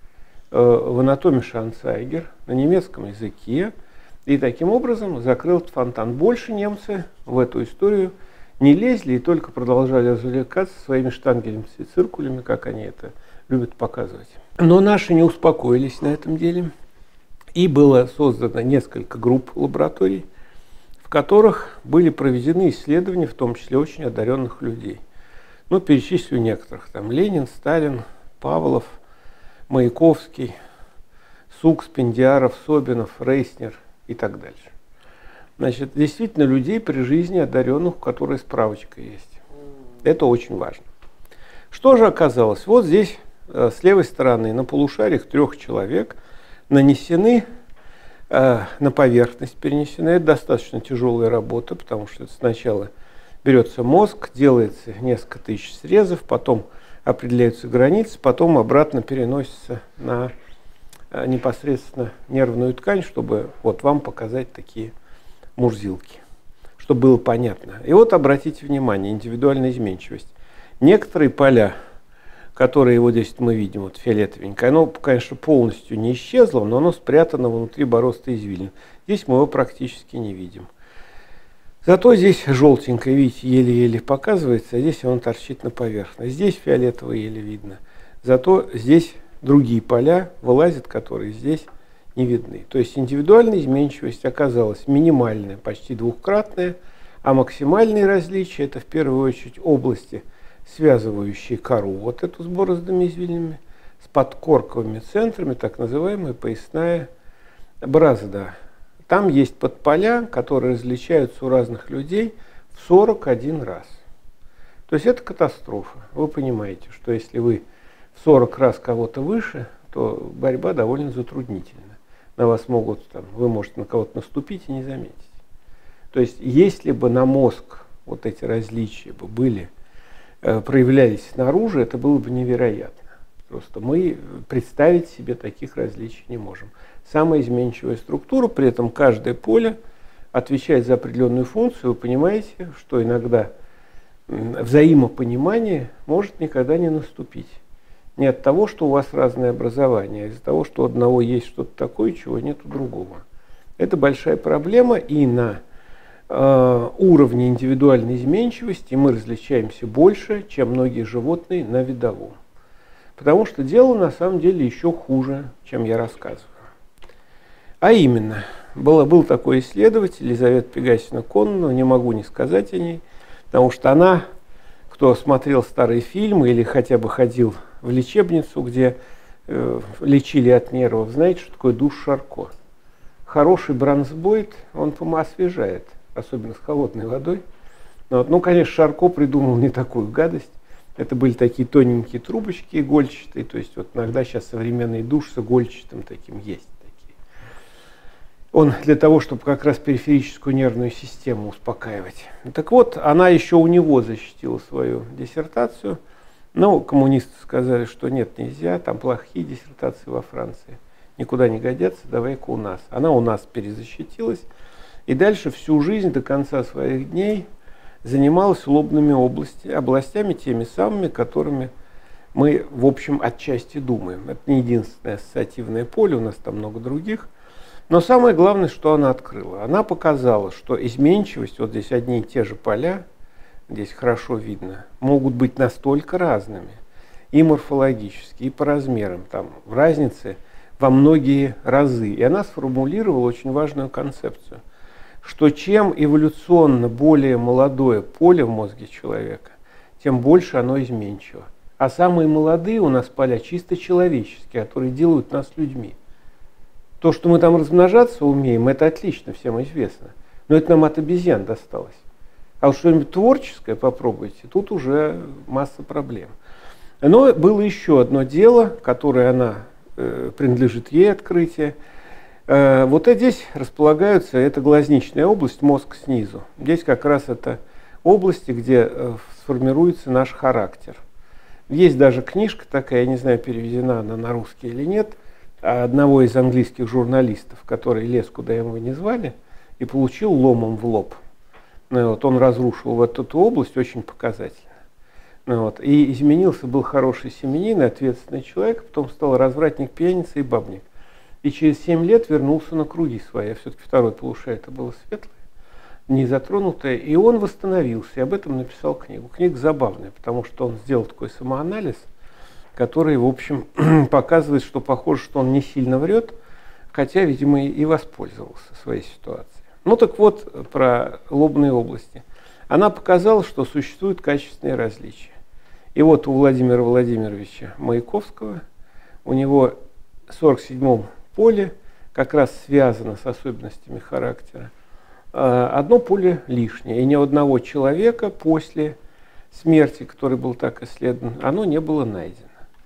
A: в анатомии Шанцайгер, на немецком языке, и таким образом закрыл этот фонтан. Больше немцы в эту историю не лезли и только продолжали развлекаться своими штангелями и циркулями, как они это любят показывать. Но наши не успокоились на этом деле, и было создано несколько групп лабораторий, в которых были проведены исследования, в том числе очень одаренных людей. Ну, перечислю некоторых. Там Ленин, Сталин, Павлов, Маяковский, Сукс, Пендиаров, Собинов, Рейснер и так дальше. Значит, действительно людей при жизни одаренных, у которых справочка есть. Это очень важно. Что же оказалось? Вот здесь с левой стороны на полушариях 3 человек нанесены на поверхность, перенесены. Это достаточно тяжелая работа, потому что это сначала берется мозг, делается несколько тысяч срезов, потом определяются границы, потом обратно переносится на непосредственно нервную ткань, чтобы вот вам показать такие мурзилки, чтобы было понятно. И вот обратите внимание, индивидуальная изменчивость. Некоторые поля, которые вот здесь мы видим, вот фиолетовенькое, оно, конечно, полностью не исчезло, но оно спрятано внутри борозды извилин. Здесь мы его практически не видим. Зато здесь желтенькое, видите, еле-еле показывается, а здесь он торчит на поверхности. Здесь фиолетовое еле видно. Зато здесь другие поля вылазят, которые здесь не видны. То есть индивидуальная изменчивость оказалась минимальная, почти 2-кратная, а максимальные различия — это в первую очередь области, связывающие кору, вот эту с бороздами извилинами, с подкорковыми центрами, так называемая поясная борозда. Там есть подполя, которые различаются у разных людей в 41 раз. То есть это катастрофа. Вы понимаете, что если вы в 40 раз кого-то выше, то борьба довольно затруднительна. На вас могут, вы можете на кого-то наступить и не заметить. То есть, если бы на мозг вот эти различия бы были, проявлялись снаружи, это было бы невероятно. Просто мы представить себе таких различий не можем. Самая изменчивая структура, при этом каждое поле отвечает за определенную функцию. Вы понимаете, что иногда взаимопонимание может никогда не наступить. Не от того, что у вас разное образование, а из-за того, что у одного есть что-то такое, чего нет у другого. Это большая проблема, и на уровне индивидуальной изменчивости мы различаемся больше, чем многие животные на видовом. Потому что дело на самом деле еще хуже, чем я рассказываю. А именно, был такой исследователь Елизавета Пегасина-Кононова, не могу не сказать о ней, потому что она, кто смотрел старые фильмы или хотя бы ходил в лечебницу, где лечили от нервов, знаете, что такое душ Шарко. Хороший бронзбойт, он освежает, особенно с холодной водой. Ну, конечно, Шарко придумал не такую гадость. Это были такие тоненькие трубочки игольчатые, то есть вот иногда сейчас современный душ с игольчатым таким есть. Такие. Он для того, чтобы как раз периферическую нервную систему успокаивать. Так вот, она еще у него защитила свою диссертацию. Но коммунисты сказали, что нет, нельзя, там плохие диссертации во Франции. Никуда не годятся, давай-ка у нас. Она у нас перезащитилась. И дальше всю жизнь до конца своих дней занималась лобными областями, теми самыми, которыми мы, в общем, отчасти думаем. Это не единственное ассоциативное поле, у нас там много других. Но самое главное, что она открыла. Она показала, что изменчивость, вот здесь одни и те же поля, здесь хорошо видно, могут быть настолько разными, и морфологически, и по размерам, там в разнице во многие разы. И она сформулировала очень важную концепцию, что чем эволюционно более молодое поле в мозге человека, тем больше оно изменчиво. А самые молодые у нас поля чисто человеческие, которые делают нас людьми. То, что мы там размножаться умеем, это отлично, всем известно. Но это нам от обезьян досталось. А вот что-нибудь творческое попробуйте, тут уже масса проблем. Но было еще одно дело, которое принадлежит ей открытие. Вот здесь располагаются, это глазничная область, мозг снизу. Здесь как раз это области, где сформируется наш характер. Есть даже книжка такая, я не знаю, переведена она на русский или нет, одного из английских журналистов, который лез, куда его не звали, и получил ломом в лоб. Вот, он разрушил вот эту область очень показательно. Вот, и изменился, был хороший семьянин, ответственный человек, потом стал развратник, пьяница и бабник. И через 7 лет вернулся на круги свои. А все-таки второе полушарие это было светлое, не затронутое. И он восстановился, и об этом написал книгу. Книга забавная, потому что он сделал такой самоанализ, который, в общем, показывает, что похоже, что он не сильно врет, хотя, видимо, и воспользовался своей ситуацией. Ну так вот, про лобные области. Она показала, что существуют качественные различия. И вот у Владимира Владимировича Маяковского, у него в 47-м поле как раз связано с особенностями характера. Одно поле лишнее, и ни одного человека после смерти, который был так исследован, оно не было найдено.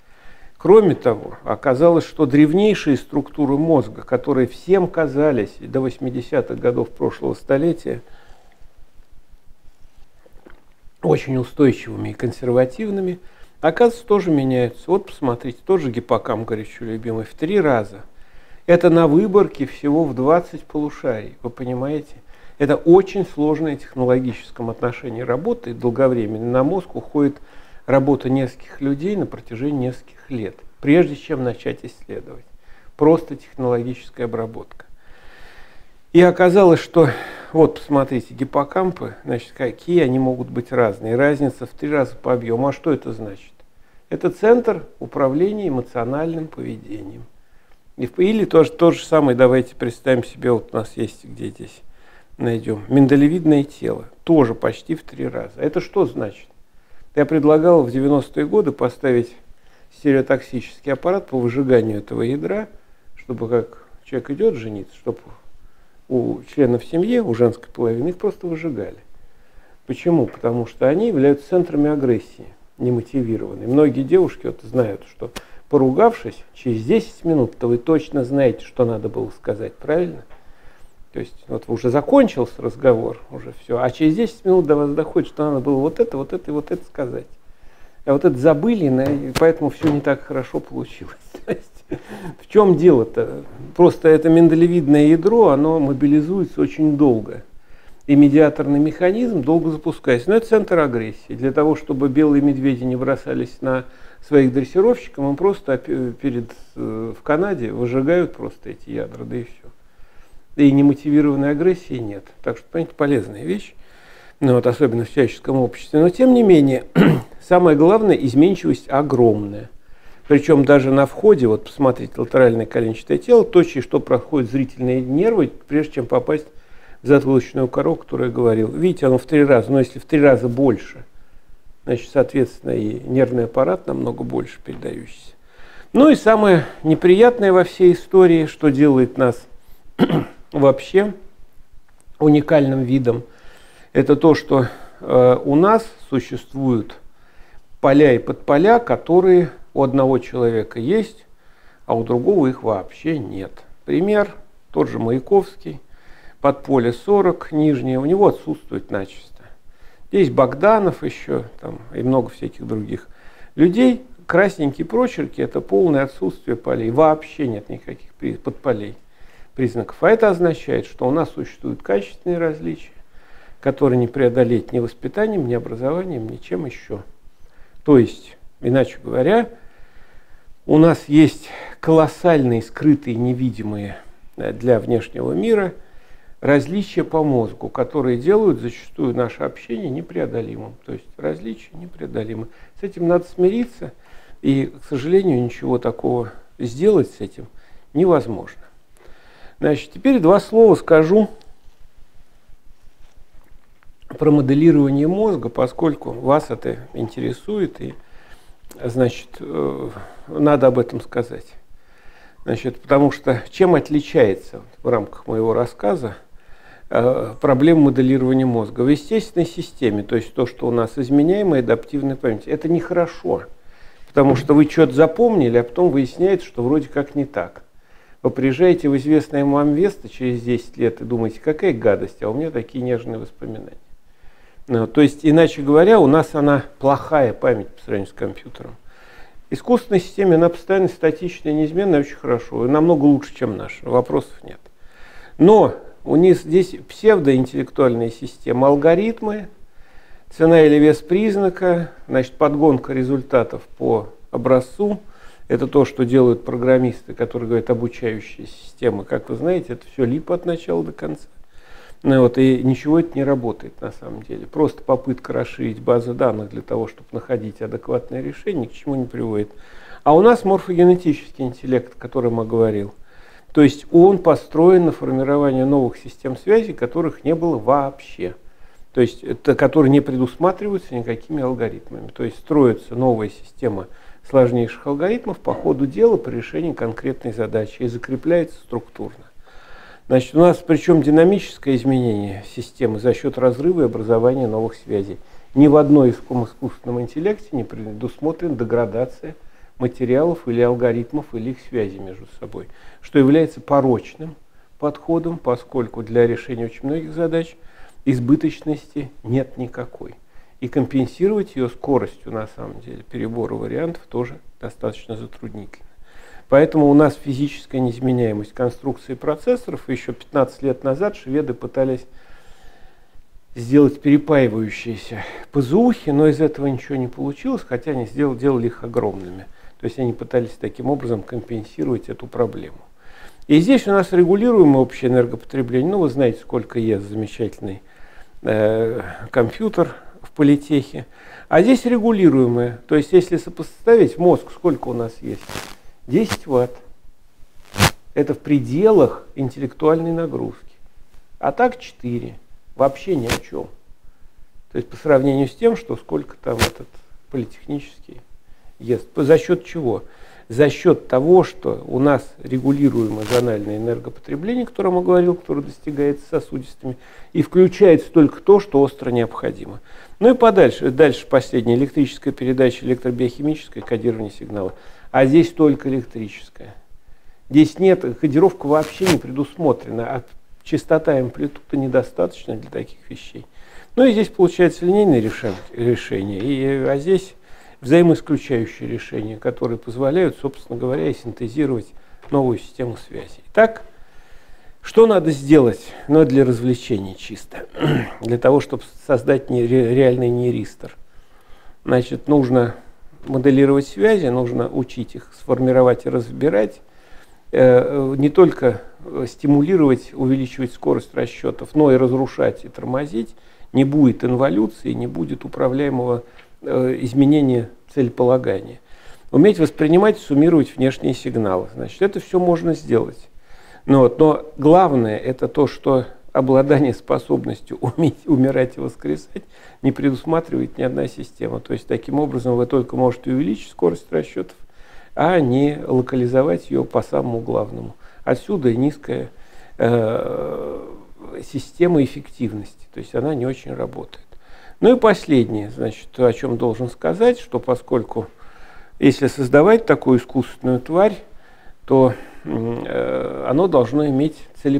A: Кроме того, оказалось, что древнейшие структуры мозга, которые всем казались до 80-х годов прошлого столетия очень устойчивыми и консервативными, оказывается, тоже меняются. Вот посмотрите, тот же гиппокамп, горячо любимый, в 3 раза. Это на выборке всего в 20 полушарий, вы понимаете? Это очень сложная в технологическом отношении работа, и долговременно на мозг уходит работа нескольких людей на протяжении нескольких лет, прежде чем начать исследовать. Просто технологическая обработка. И оказалось, что, вот посмотрите, гиппокампы, значит, какие они могут быть разные. Разница в 3 раза по объему. А что это значит? Это центр управления эмоциональным поведением. Или то же самое, давайте представим себе, вот у нас есть, где здесь найдем, миндалевидное тело, тоже почти в 3 раза. Это что значит? Я предлагал в 90-е годы поставить стереотоксический аппарат по выжиганию этого ядра, чтобы как человек идет жениться, чтобы у членов семьи, у женской половины, их просто выжигали. Почему? Потому что они являются центрами агрессии, немотивированной. Многие девушки вот знают, что поругавшись, через 10 минут-то вы точно знаете, что надо было сказать, правильно? То есть вот уже закончился разговор, уже все, а через 10 минут до вас доходит, что надо было вот это и вот это сказать. А вот это забыли, и поэтому все не так хорошо получилось. То есть, в чем дело-то? Просто это миндалевидное ядро, оно мобилизуется очень долго. И медиаторный механизм долго запускается. Но это центр агрессии. Для того, чтобы белые медведи не бросались на своих дрессировщиков, им просто в Канаде выжигают просто эти ядра, да и все. И немотивированной агрессии нет. Так что, понимаете, полезная вещь, ну, вот, особенно в человеческом обществе. Но, тем не менее, самое главное, изменчивость огромная. Причем даже на входе, вот посмотрите, латеральное коленчатое тело, то, через что проходят зрительные нервы, прежде чем попасть в затылочную кору, о которой я говорил. Видите, оно в 3 раза, но если в 3 раза больше, значит, соответственно, и нервный аппарат намного больше передающийся. Ну и самое неприятное во всей истории, что делает нас вообще уникальным видом, это то, что у нас существуют поля и подполя, которые у одного человека есть, а у другого их вообще нет. Пример, тот же Маяковский, подполе 40, нижнее, у него отсутствует начисто. Есть Богданов еще, там, и много всяких других людей. Красненькие прочерки – это полное отсутствие полей. Вообще нет никаких подполей, признаков. А это означает, что у нас существуют качественные различия, которые не преодолеть ни воспитанием, ни образованием, ничем еще. То есть, иначе говоря, у нас есть колоссальные, скрытые, невидимые для внешнего мира различия по мозгу, которые делают зачастую наше общение непреодолимым. То есть различия непреодолимы. С этим надо смириться, и, к сожалению, ничего такого сделать с этим невозможно. Значит, теперь 2 слова скажу про моделирование мозга, поскольку вас это интересует, и, значит, надо об этом сказать. Значит, потому что чем отличается в рамках моего рассказа проблема моделирования мозга? В естественной системе, то есть то, что у нас изменяемая адаптивная память, это нехорошо, потому что вы что-то запомнили, а потом выясняется, что вроде как не так. Вы приезжаете в известное вам место через 10 лет и думаете, какая гадость, а у меня такие нежные воспоминания. Ну, то есть, иначе говоря, у нас она плохая память по сравнению с компьютером. Искусственной системе она постоянно статичная, неизменная, очень хорошо, и намного лучше, чем наша, вопросов нет. Но у них здесь псевдоинтеллектуальная система, алгоритмы, цена или вес признака, значит, подгонка результатов по образцу. Это то, что делают программисты, которые говорят обучающие системы. Как вы знаете, это все липо от начала до конца. Ну, вот, и ничего это не работает на самом деле. Просто попытка расширить базы данных для того, чтобы находить адекватное решение, ни к чему не приводит. А у нас морфогенетический интеллект, о котором я говорил. То есть он построен на формировании новых систем связи, которых не было вообще. То есть это, которые не предусматриваются никакими алгоритмами. То есть строится новая система сложнейших алгоритмов по ходу дела при решении конкретной задачи и закрепляется структурно. Значит, у нас причем динамическое изменение системы за счет разрыва и образования новых связей. Ни в одной искусственном интеллекте не предусмотрена деградация материалов или алгоритмов или их связи между собой, что является порочным подходом, поскольку для решения очень многих задач избыточности нет никакой. И компенсировать ее скоростью, на самом деле, перебора вариантов тоже достаточно затруднительно. Поэтому у нас физическая неизменяемость конструкции процессоров. Еще 15 лет назад шведы пытались сделать перепаивающиеся ПЗУхи, но из этого ничего не получилось, хотя они делали их огромными. То есть они пытались таким образом компенсировать эту проблему. И здесь у нас регулируемое общее энергопотребление. Ну, вы знаете, сколько ест замечательный компьютер в политехе. А здесь регулируемое. То есть если сопоставить мозг, сколько у нас есть? 10 Вт. Это в пределах интеллектуальной нагрузки. А так 4. Вообще ни о чем. То есть по сравнению с тем, что сколько там этот политехнический ест. За счет чего? За счет того, что у нас регулируемое зональное энергопотребление, о котором я говорил, которое достигается сосудистыми, и включается только то, что остро необходимо. Ну и подальше. Дальше последняя электрическая передача, электробиохимическое кодирование сигнала. А здесь только электрическая. Здесь нет, кодировка вообще не предусмотрена. А частота и амплитуда недостаточно для таких вещей. Ну и здесь получается линейное решение, а здесь взаимоисключающие решения, которые позволяют, собственно говоря, и синтезировать новую систему связи. Итак, что надо сделать, но для развлечений чисто, для того, чтобы создать реальный нейристор? Значит, нужно моделировать связи, нужно учить их сформировать и разбирать, не только стимулировать, увеличивать скорость расчетов, но и разрушать и тормозить. Не будет инволюции, не будет управляемого изменения целеполагания. Уметь воспринимать и суммировать внешние сигналы. Значит, это все можно сделать. Но главное это то, что обладание способностью уметь умирать и воскресать не предусматривает ни одна система. То есть таким образом вы только можете увеличить скорость расчетов, а не локализовать ее по самому главному. Отсюда низкая система эффективности, то есть она не очень работает. Ну и последнее, значит, о чем должен сказать, что поскольку если создавать такую искусственную тварь, то оно должно иметь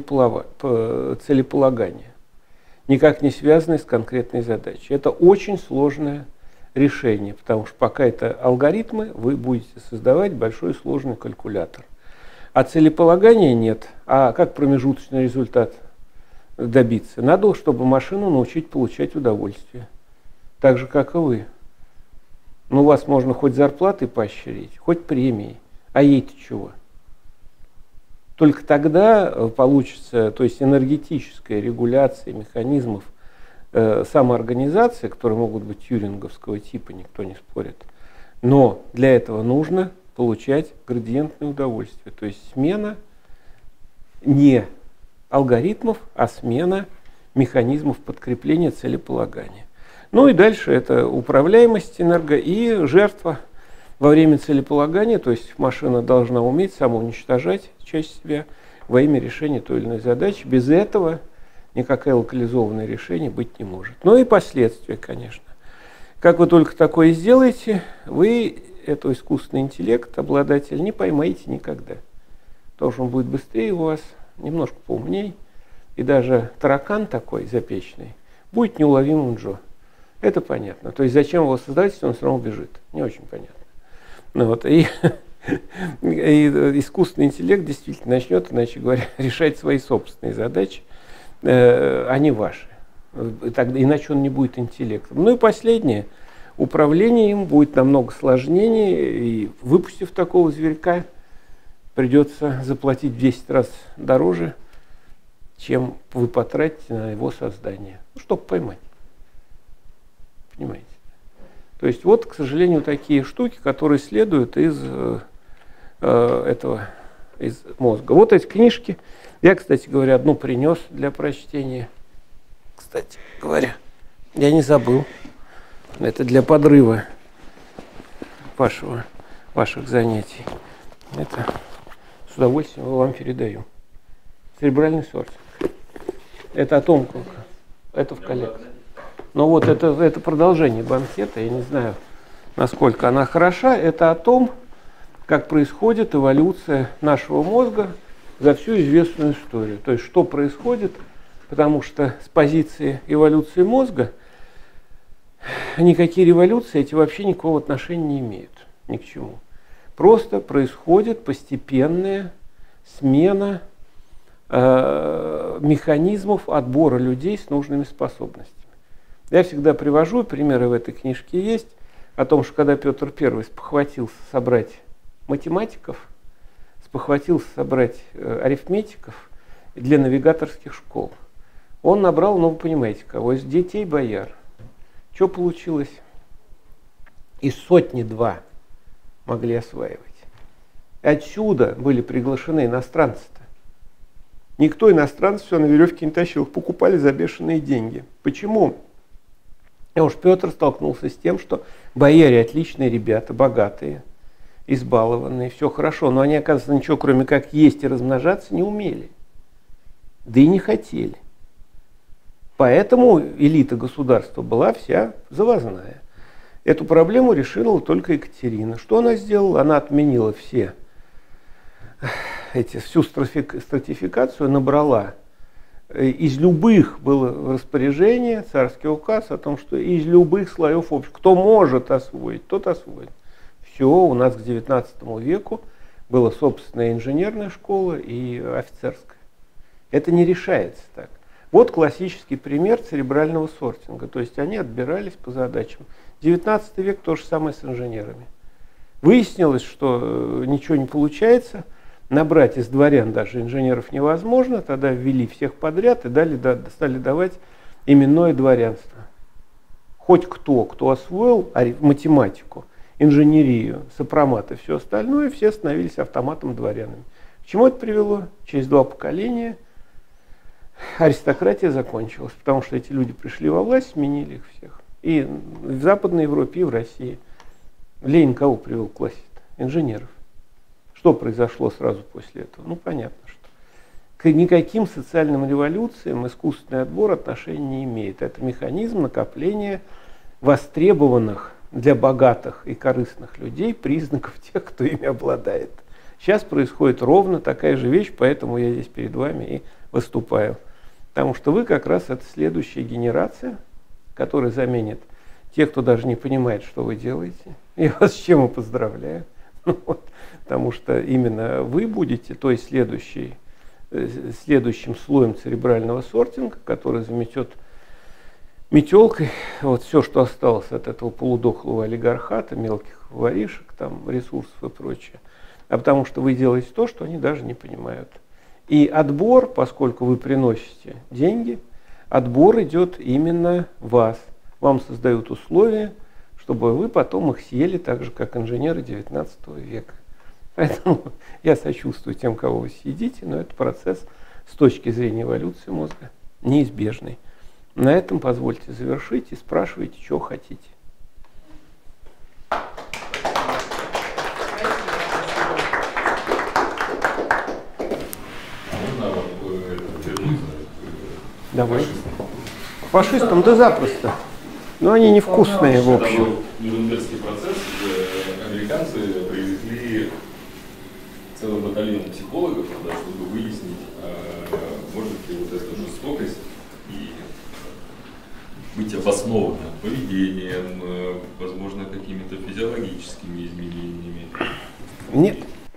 A: целеполагание, никак не связанное с конкретной задачей. Это очень сложное решение, потому что пока это алгоритмы, вы будете создавать большой сложный калькулятор. А целеполагания нет. А как промежуточный результат добиться? Надо, чтобы машину научить получать удовольствие. Так же, как и вы. Ну, вас можно хоть зарплатой поощрить, хоть премией. А ей-то чего? Только тогда получится, то есть энергетическая регуляция механизмов самоорганизации, которые могут быть тьюринговского типа, никто не спорит. Но для этого нужно получать градиентное удовольствие. То есть смена не алгоритмов, а смена механизмов подкрепления целеполагания. Ну и дальше это управляемость и жертва во время целеполагания, то есть машина должна уметь самоуничтожать часть себя во имя решения той или иной задачи. Без этого никакое локализованное решение быть не может. Ну и последствия, конечно. Как вы только такое сделаете, вы этот искусственный интеллект, обладатель, не поймаете никогда. Потому что он будет быстрее у вас, немножко поумней. И даже таракан такой запечный будет неуловимым Джо. Это понятно. То есть зачем его создать, если он все равно бежит? Не очень понятно. Ну, вот, и искусственный интеллект действительно начнет, иначе говоря, решать свои собственные задачи, а не ваши. Иначе он не будет интеллектом. Ну и последнее. Управление им будет намного сложнее, и выпустив такого зверька, придется заплатить в 10 раз дороже, чем вы потратите на его создание, чтобы поймать. Понимаете? То есть вот, к сожалению, такие штуки, которые следуют из мозга. Вот эти книжки. Я, кстати говоря, одну принес для прочтения. Кстати говоря, я не забыл. Это для подрыва ваших занятий. Это с удовольствием вам передаю. Церебральный сорсинг. Это о том, как это в коллекции. Но вот это продолжение банкета, я не знаю, насколько она хороша. Это о том, как происходит эволюция нашего мозга за всю известную историю. То есть, что происходит, потому что с позиции эволюции мозга никакие революции эти вообще никакого отношения не имеют ни к чему. Просто происходит постепенная смена механизмов отбора людей с нужными способностями. Я всегда привожу, примеры в этой книжке есть, о том, что когда Петр I спохватился собрать математиков, спохватился собрать арифметиков для навигаторских школ, он набрал, ну вы понимаете, кого, из детей бояр. Что получилось? И 102 могли осваивать. Отсюда были приглашены иностранцы-то. Никто иностранцев все на веревке не тащил, их покупали за бешеные деньги. Почему? Потому что Петр столкнулся с тем, что бояре отличные ребята, богатые, избалованные, все хорошо, но они, оказывается, ничего кроме как есть и размножаться не умели. Да и не хотели. Поэтому элита государства была вся завозная. Эту проблему решила только Екатерина. Что она сделала? Она отменила всю стратификацию, набрала из любых было распоряжение, царский указ о том, что из любых слоев общества, кто может освоить, тот освоит. Все, у нас к XIX веку была собственная инженерная школа и офицерская. Это не решается так. Вот классический пример церебрального сортинга. То есть они отбирались по задачам. XIX век то же самое с инженерами. Выяснилось, что ничего не получается. Набрать из дворян даже инженеров невозможно. Тогда ввели всех подряд и стали давать именное дворянство. Хоть кто освоил математику, инженерию, сопромат и все остальное, все становились автоматом дворянами. К чему это привело? Через 2 поколения аристократия закончилась, потому что эти люди пришли во власть, сменили их всех. И в Западной Европе, и в России. Ленин кого привел к власти? Инженеров. Что произошло сразу после этого? Ну, понятно, что к никаким социальным революциям искусственный отбор отношения не имеет. Это механизм накопления востребованных для богатых и корыстных людей признаков тех, кто ими обладает. Сейчас происходит ровно такая же вещь, поэтому я здесь перед вами и выступаю. Потому что вы как раз это следующая генерация, которая заменит тех, кто даже не понимает, что вы делаете. Я вас с чем и поздравляю. Вот, потому что именно вы будете той следующим слоем церебрального сортинга, который заметет метелкой вот все, что осталось от этого полудохлого олигархата, мелких воришек, там, ресурсов и прочее. А потому что вы делаете то, что они даже не понимают. И отбор, поскольку вы приносите деньги, отбор идет именно вас. Вам создают условия, чтобы вы потом их съели так же, как инженеры XIX века. Поэтому я сочувствую тем, кого вы съедите, но это процесс с точки зрения эволюции мозга неизбежный. На этом позвольте завершить и спрашивайте, что хотите. Давай. Фашистам, да запросто. Но они невкусные, в общем.
B: Нюрнбергский процесс, американцы привезли целый батальон психологов, да, чтобы выяснить, может ли вот эта жестокость и быть обоснованным поведением, возможно, какими-то физиологическими изменениями.
A: Нет.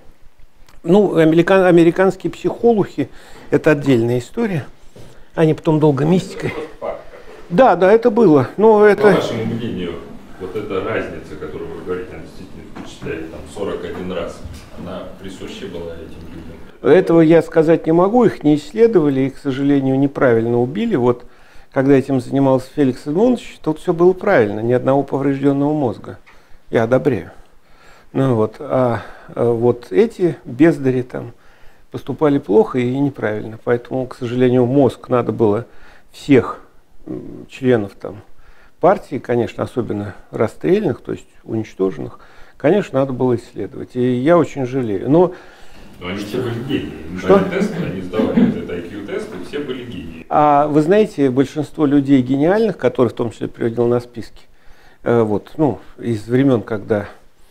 A: Ну, американские психологи – это отдельная история. Они потом долго мистикой. Да, это было. Но это...
B: По вашему мнению, вот эта разница, которую вы говорите, она действительно впечатляет, там, 41 раз, она присуща была этим людям?
A: Этого я сказать не могу, их не исследовали, их, к сожалению, неправильно убили. Вот, когда этим занимался Феликс Эдмундович, тут все было правильно, ни одного поврежденного мозга. Я одобряю. Ну вот, вот эти бездари там поступали плохо и неправильно. Поэтому, к сожалению, мозг надо было всех членов там партии, конечно, особенно расстрельных, то есть уничтоженных, конечно, надо было исследовать. И я очень жалею. Но
B: они все были гении.
A: Что?
B: Они сдавали этот IQ-тест, и все были гении.
A: А вы знаете, большинство людей гениальных, которых в том числе приводил на списке, вот, ну, из времен, когда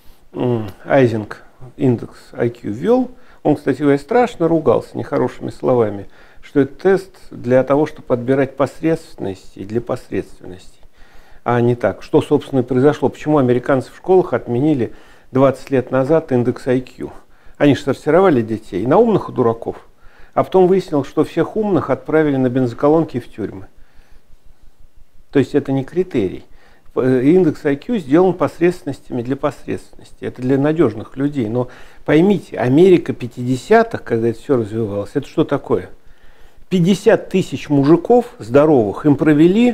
A: Айзинг индекс IQ ввел, он, кстати говоря, страшно ругался нехорошими словами, что это тест для того, чтобы подбирать посредственности и для посредственности, а не так. Что, собственно, и произошло? Почему американцы в школах отменили 20 лет назад индекс IQ? Они же сортировали детей на умных и дураков. А потом выяснилось, что всех умных отправили на бензоколонки и в тюрьмы. То есть это не критерий. Индекс IQ сделан посредственностями для посредственности. Это для надежных людей. Но поймите, Америка 50-х, когда это все развивалось, это что такое? 50 тысяч мужиков здоровых им провели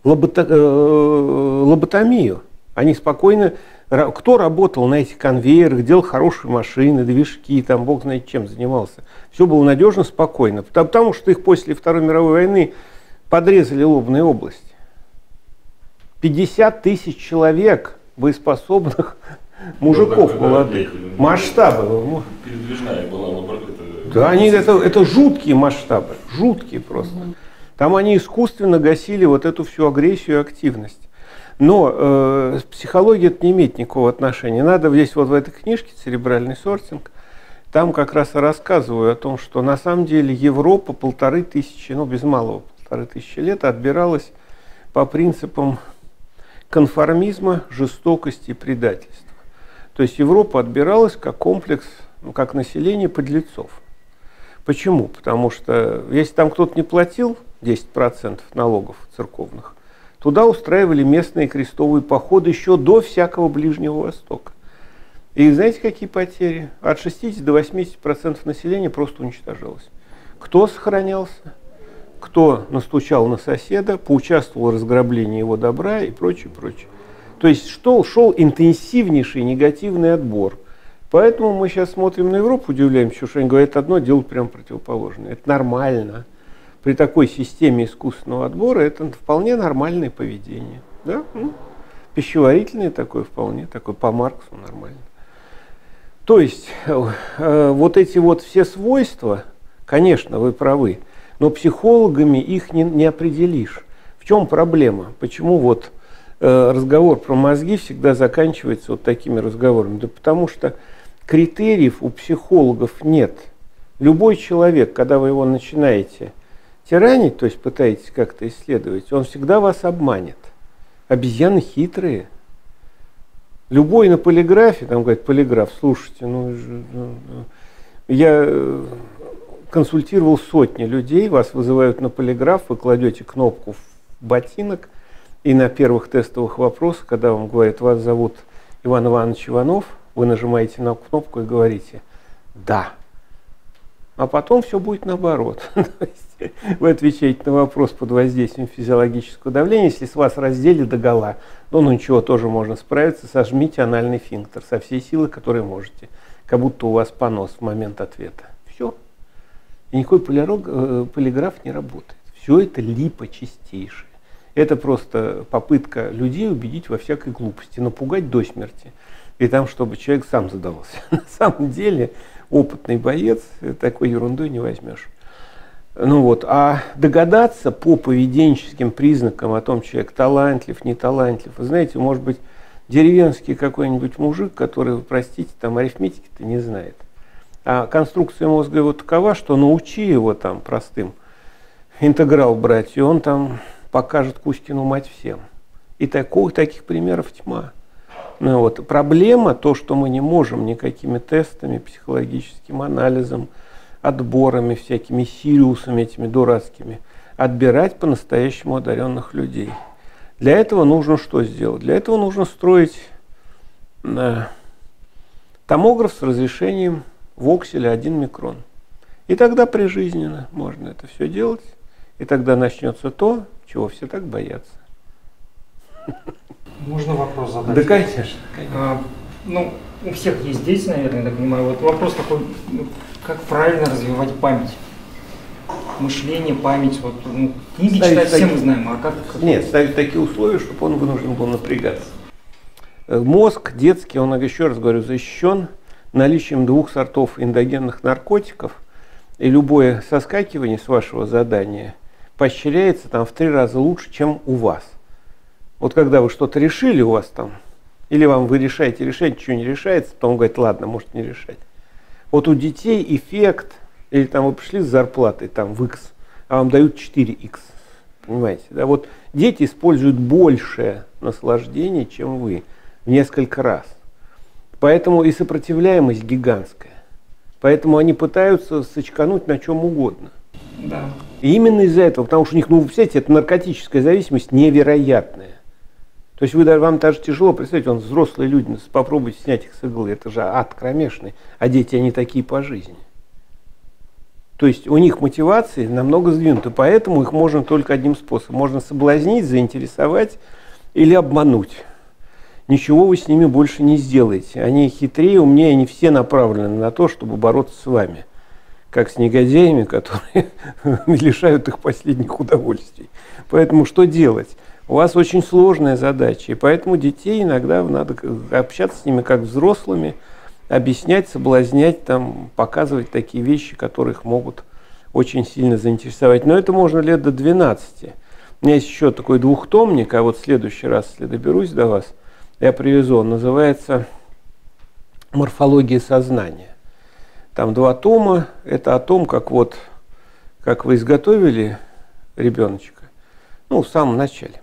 A: лоботомию. Они спокойно... Кто работал на этих конвейерах, делал хорошие машины, движки, там бог знает чем занимался. Все было надежно, спокойно. Потому что их после Второй мировой войны подрезали лобные области. 50 тысяч человек боеспособных мужиков молодых. Масштабы.
B: Передвижная была лаборатория.
A: Да, это жуткие масштабы, жуткие просто. Там они искусственно гасили вот эту всю агрессию и активность. Но психология это не имеет никакого отношения. Надо здесь вот в этой книжке «Церебральный сортинг» там как раз и рассказываю о том, что на самом деле Европа 1500, ну без малого 1500 лет отбиралась по принципам конформизма, жестокости и предательства. То есть Европа отбиралась как комплекс, ну, как население подлецов. Почему? Потому что если там кто-то не платил 10% налогов церковных, туда устраивали местные крестовые походы еще до всякого Ближнего Востока. И знаете, какие потери? От 60 до 80% населения просто уничтожалось. Кто сохранялся? Кто настучал на соседа, поучаствовал в разграблении его добра и прочее, прочее. То есть шел интенсивнейший негативный отбор. Поэтому мы сейчас смотрим на Европу, удивляемся, что они говорят одно, делают прямо противоположное. Это нормально. При такой системе искусственного отбора это вполне нормальное поведение. Да? Пищеварительное такое вполне, такое по Марксу нормально. То есть вот эти вот все свойства, конечно, вы правы, но психологами их не определишь. В чем проблема? Почему вот разговор про мозги всегда заканчивается вот такими разговорами? Да потому что критериев у психологов нет. Любой человек, когда вы его начинаете тиранить, то есть пытаетесь как-то исследовать, он всегда вас обманет. Обезьяны хитрые. Любой на полиграфе, там говорит полиграф, слушайте, я консультировал сотни людей, вас вызывают на полиграф, вы кладете кнопку в ботинок, и на первых тестовых вопросах, когда вам говорят, вас зовут Иван Иванович Иванов, вы нажимаете на кнопку и говорите «да». А потом все будет наоборот. Вы отвечаете на вопрос под воздействием физиологического давления, если с вас раздели догола, ну ничего, тоже можно справиться, сожмите анальный сфинктер со всей силы, которой можете, как будто у вас понос в момент ответа. Все. И никакой полиграф не работает. Все это липа чистейшая. Это просто попытка людей убедить во всякой глупости, напугать до смерти. И там, чтобы человек сам задался. На самом деле, опытный боец такой ерундой не возьмешь. Ну вот, а догадаться по поведенческим признакам о том, человек талантлив, не талантлив, вы знаете, может быть, деревенский какой-нибудь мужик, который, простите, там арифметики-то не знает. А конструкция мозга его такова, что научи его там простым интеграл брать, и он там покажет Кузькину мать всем. И таких примеров тьма. Ну вот, проблема то, что мы не можем никакими тестами, психологическим анализом, отборами, всякими сириусами этими дурацкими отбирать по-настоящему одаренных людей. Для этого нужно что сделать? Для этого нужно строить томограф с разрешением вокселя 1 микрон. И тогда прижизненно можно это все делать, и тогда начнется то, чего все так боятся.
C: Можно вопрос задать?
A: Да, конечно.
C: Ну, у всех есть дети, наверное, я так понимаю. Вот вопрос такой, как правильно развивать память? Мышление, память. Вот, книги читать все мы знаем, а как?
A: Нет, ставить такие условия, чтобы он вынужден был напрягаться. Мозг детский, он, еще раз говорю, защищен наличием 2 сортов эндогенных наркотиков, и любое соскакивание с вашего задания поощряется там в 3 раза лучше, чем у вас. Вот когда вы что-то решили у вас там, или вы решаете решать, ничего не решается, потом говорит, ладно, может не решать. Вот у детей эффект, или там вы пришли с зарплатой там в X, а вам дают 4X. Понимаете? Да? Вот дети используют большее наслаждение, чем вы, в несколько раз. Поэтому и сопротивляемость гигантская. Поэтому они пытаются сочкануть на чем угодно.
C: Да.
A: И именно из-за этого, потому что у них, представляете, это наркотическая зависимость невероятная. То есть вам даже тяжело представить, взрослые люди, попробуйте снять их с иглы, это же ад кромешный, а дети, они такие по жизни. То есть у них мотивации намного сдвинуты, поэтому их можно только одним способом. Можно соблазнить, заинтересовать или обмануть. Ничего вы с ними больше не сделаете. Они хитрее, умнее, они все направлены на то, чтобы бороться с вами. Как с негодяями, которые лишают их последних удовольствий. Поэтому что делать? У вас очень сложная задача, и поэтому детей иногда надо общаться с ними как взрослыми, объяснять, соблазнять, там, показывать такие вещи, которые их могут очень сильно заинтересовать. Но это можно лет до 12. У меня есть еще такой 2-томник, а вот в следующий раз, если доберусь до вас, я привезу, он называется «Морфология сознания». Там 2 тома. Это о том, как вы изготовили ребеночка, в самом начале.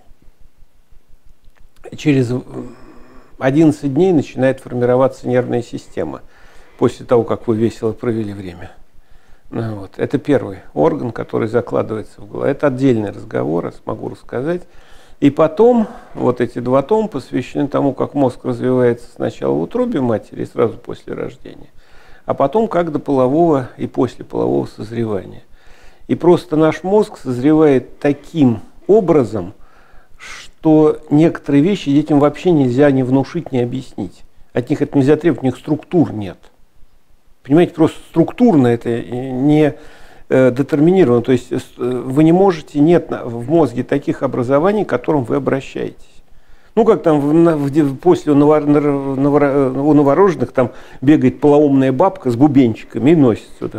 A: Через 11 дней начинает формироваться нервная система после того, как вы весело провели время. Это первый орган, который закладывается в голову. Это отдельный разговор, я смогу рассказать. И потом, эти 2 тома посвящены тому, как мозг развивается сначала в утробе матери и сразу после рождения, а потом как до полового и после полового созревания. И просто наш мозг созревает таким образом, что некоторые вещи детям вообще нельзя ни внушить, ни объяснить. От них это нельзя требовать, у них структур нет. Понимаете, просто структурно это не детерминировано. То есть вы не можете, нет в мозге таких образований, к которым вы обращаетесь. Как там после у новорожденных там бегает полоумная бабка с бубенчиками и носится.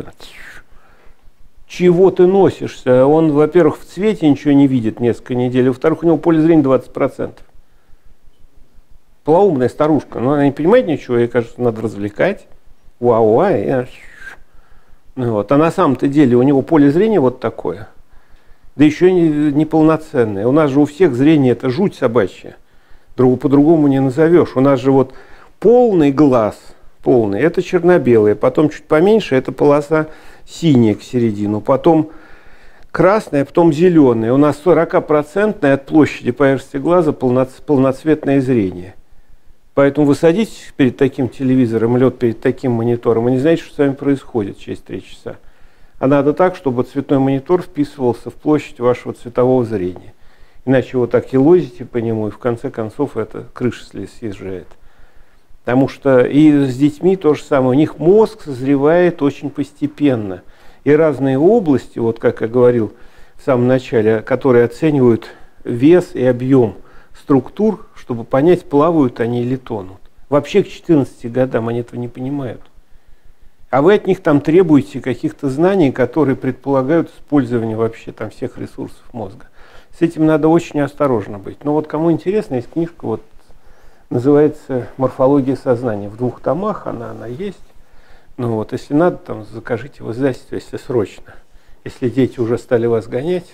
A: Чего ты носишься? Он, во-первых, в цвете ничего не видит несколько недель, во-вторых, у него поле зрения 20%. Полоумная старушка, она не понимает ничего, ей кажется, надо развлекать. А на самом-то деле у него поле зрения вот такое, да еще неполноценное. У нас же у всех зрение это жуть собачья, по-другому не назовешь. У нас же полный глаз, полный, это черно-белый, потом чуть поменьше, это полоса синяя к середину, потом красная, потом зеленая. У нас 40% от площади поверхности глаза полноцветное зрение. Поэтому вы садитесь перед таким телевизором, перед таким монитором, вы не знаете, что с вами происходит через 3 часа. А надо так, чтобы цветной монитор вписывался в площадь вашего цветового зрения. Иначе вы так елозите по нему, и в конце концов это крыша съезжает. Потому что и с детьми то же самое. У них мозг созревает очень постепенно. И разные области, как я говорил в самом начале, которые оценивают вес и объем структур, чтобы понять, плавают они или тонут. Вообще к 14 годам они этого не понимают. А вы от них там требуете каких-то знаний, которые предполагают использование вообще там всех ресурсов мозга. С этим надо очень осторожно быть. Но кому интересно, есть книжка, называется «Морфология сознания». В 2 томах она есть. Если надо, закажите в издательстве, если срочно. Если дети уже стали вас гонять,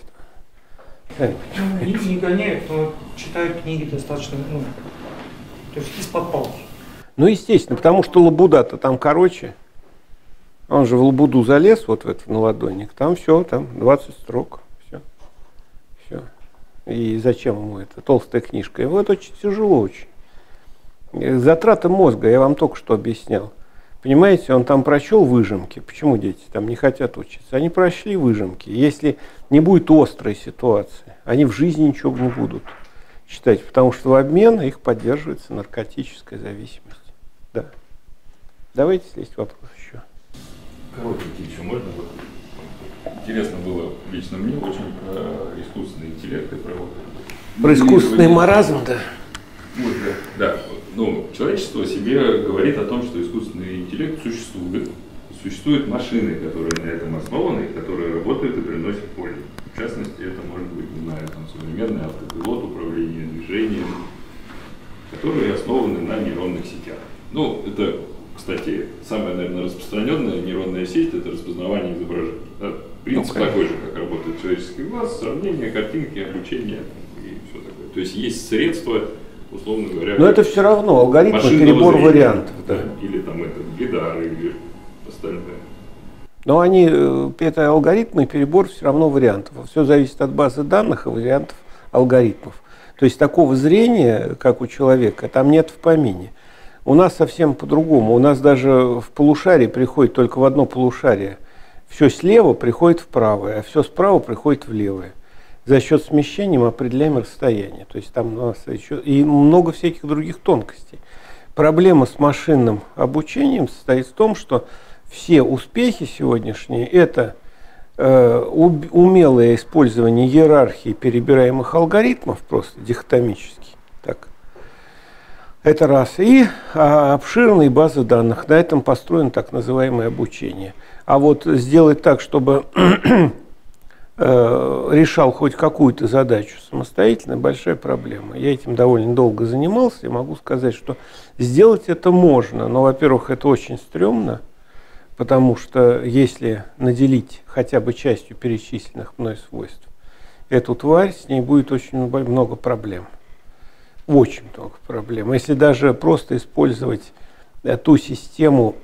C: не гоняют, но читают книги достаточно, то есть из-под палки.
A: Естественно, потому что лабуда-то там короче. Он же в лабуду залез, в этот наладонник, там все, там 20 строк, все. И зачем ему это? Толстая книжка. И очень тяжело очень. Затраты мозга, я вам только что объяснял. Понимаете, он там прочел выжимки. Почему дети там не хотят учиться? Они прочли выжимки. Если не будет острой ситуации, они в жизни ничего не будут читать, потому что в обмен их поддерживается наркотическая зависимость. Да. Давайте, если есть вопрос еще.
B: Коротенький еще можно? Интересно было лично мне очень про искусственный интеллект и
A: про искусственный маразм, да.
B: Да. Человечество о себе говорит о том, что искусственный интеллект существует. Существуют машины, которые на этом основаны, которые работают и приносят пользу. В частности, это может быть, современный автопилот, управление движением, которые основаны на нейронных сетях. Это, кстати, самая, наверное, распространенная нейронная сеть – это распознавание изображений. Принцип такой же, как работает человеческий глаз, сравнение, картинки, обучение и все такое. То есть есть средства, условно говоря.
A: Но это все равно алгоритм, перебор вариантов. Да.
B: Или лидары, или остальное.
A: Но это алгоритмы и перебор все равно вариантов. Все зависит от базы данных и вариантов алгоритмов. То есть такого зрения, как у человека, там нет в помине. У нас совсем по-другому. У нас даже в полушарии приходит только в одно полушарие. Все слева приходит в правое, а все справа приходит в левое. За счет смещения мы определяем расстояние. То есть там у нас еще и много всяких других тонкостей. Проблема с машинным обучением состоит в том, что все успехи сегодняшние – это умелое использование иерархии перебираемых алгоритмов, просто дихотомически. Так. Это раз. И обширные базы данных. На этом построено так называемое обучение. А сделать так, чтобы решал хоть какую-то задачу самостоятельно, большая проблема. Я этим довольно долго занимался и могу сказать, что сделать это можно. Но, во-первых, это очень стрёмно. Потому что если наделить хотя бы частью перечисленных мной свойств эту тварь, с ней будет очень много проблем. Очень много проблем. Если даже просто использовать ту систему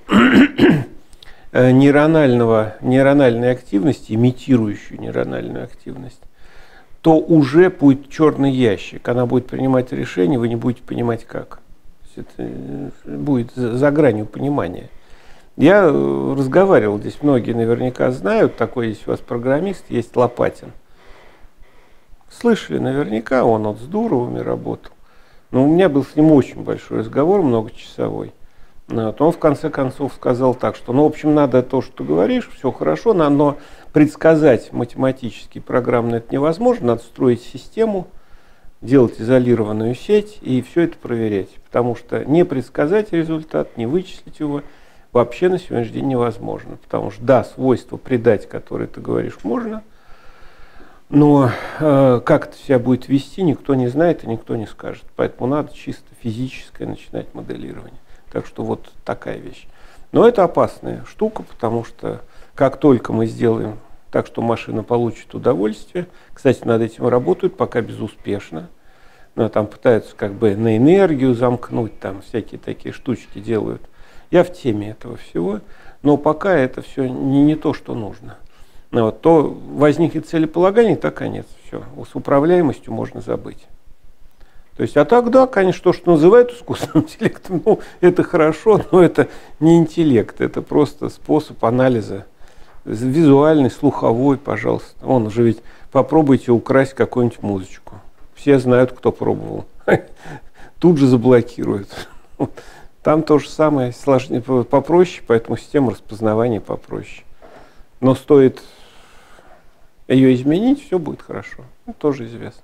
A: нейрональной активности, имитирующую нейрональную активность, то уже будет черный ящик. Она будет принимать решения, вы не будете понимать как. Это будет за гранью понимания. Я разговаривал здесь, многие наверняка знают, такой есть у вас программист, есть Лопатин. Слышали наверняка, он вот с Дуровыми работал. Но у меня был с ним очень большой разговор, многочасовой. Вот. Он в конце концов сказал так, что, ну, в общем, надо то, что ты говоришь, все хорошо, но предсказать математически, программно это невозможно, надо строить систему, делать изолированную сеть и все это проверять. Потому что не предсказать результат, не вычислить его вообще на сегодняшний день невозможно. Потому что, да, свойства придать, которые ты говоришь, можно, но как это себя будет вести, никто не знает и никто не скажет. Поэтому надо чисто физическое начинать моделирование. Так что вот такая вещь. Но это опасная штука, потому что как только мы сделаем так, что машина получит удовольствие, кстати, над этим работают, пока безуспешно, но там пытаются как бы на энергию замкнуть, там всякие такие штучки делают. Я в теме этого всего, но пока это все не то, что нужно. Но вот то возникнет целеполагание, так конец. Все. С управляемостью можно забыть. То есть, а тогда, конечно, то, что называют искусственным интеллектом, ну, это хорошо, но это не интеллект, это просто способ анализа. Визуальный, слуховой, пожалуйста. Вон уже ведь попробуйте украсть какую-нибудь музычку. Все знают, кто пробовал. Тут же заблокируют. Там то же самое, сложнее, попроще, поэтому система распознавания попроще. Но стоит ее изменить, все будет хорошо. Это тоже известно.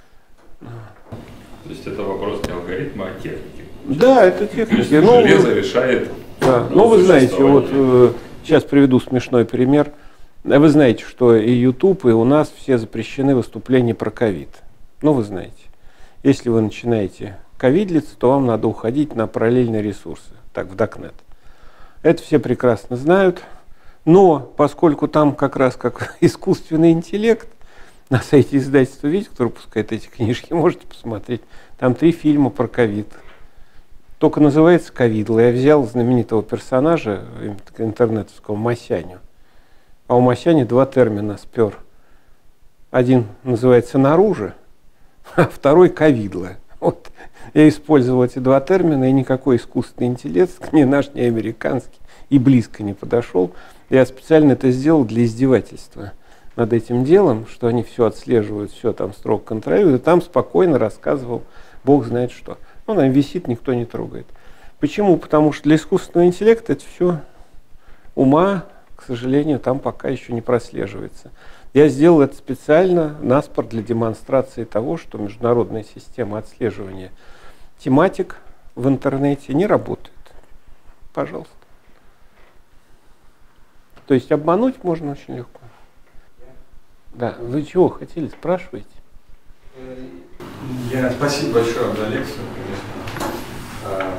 B: То есть это вопрос не алгоритма, а техники.
A: Да, это техника.
B: Железо решает.
A: Да. Ну, вы знаете, вот сейчас приведу смешной пример. Вы знаете, что и YouTube, и у нас все запрещены выступления про ковид. Ну, вы знаете. Если вы начинаете ковидлиться, то вам надо уходить на параллельные ресурсы, так, в Darknet. Это все прекрасно знают. Но поскольку там как раз как искусственный интеллект, на сайте издательства «Видите», который выпускает эти книжки, можете посмотреть. Там 3 фильма про ковид. Только называется «Ковидло». Я взял знаменитого персонажа интернетовского Масяню. А у Масяни 2 термина спер. Один называется «наружу», а второй «ковидло». Вот. Я использовал эти 2 термина, и никакой искусственный интеллект, ни наш, ни американский, и близко не подошел. Я специально это сделал для издевательства над этим делом, что они все отслеживают, все там строго контролируют, и там спокойно рассказывал Бог знает что. Он там висит, никто не трогает. Почему? Потому что для искусственного интеллекта это все ума, к сожалению, там пока еще не прослеживается. Я сделал это специально, наспор, для демонстрации того, что международная система отслеживания тематик в интернете не работает. Пожалуйста. То есть обмануть можно очень легко. Да, вы чего хотели, спрашиваете?
D: Спасибо большое за лекцию, конечно.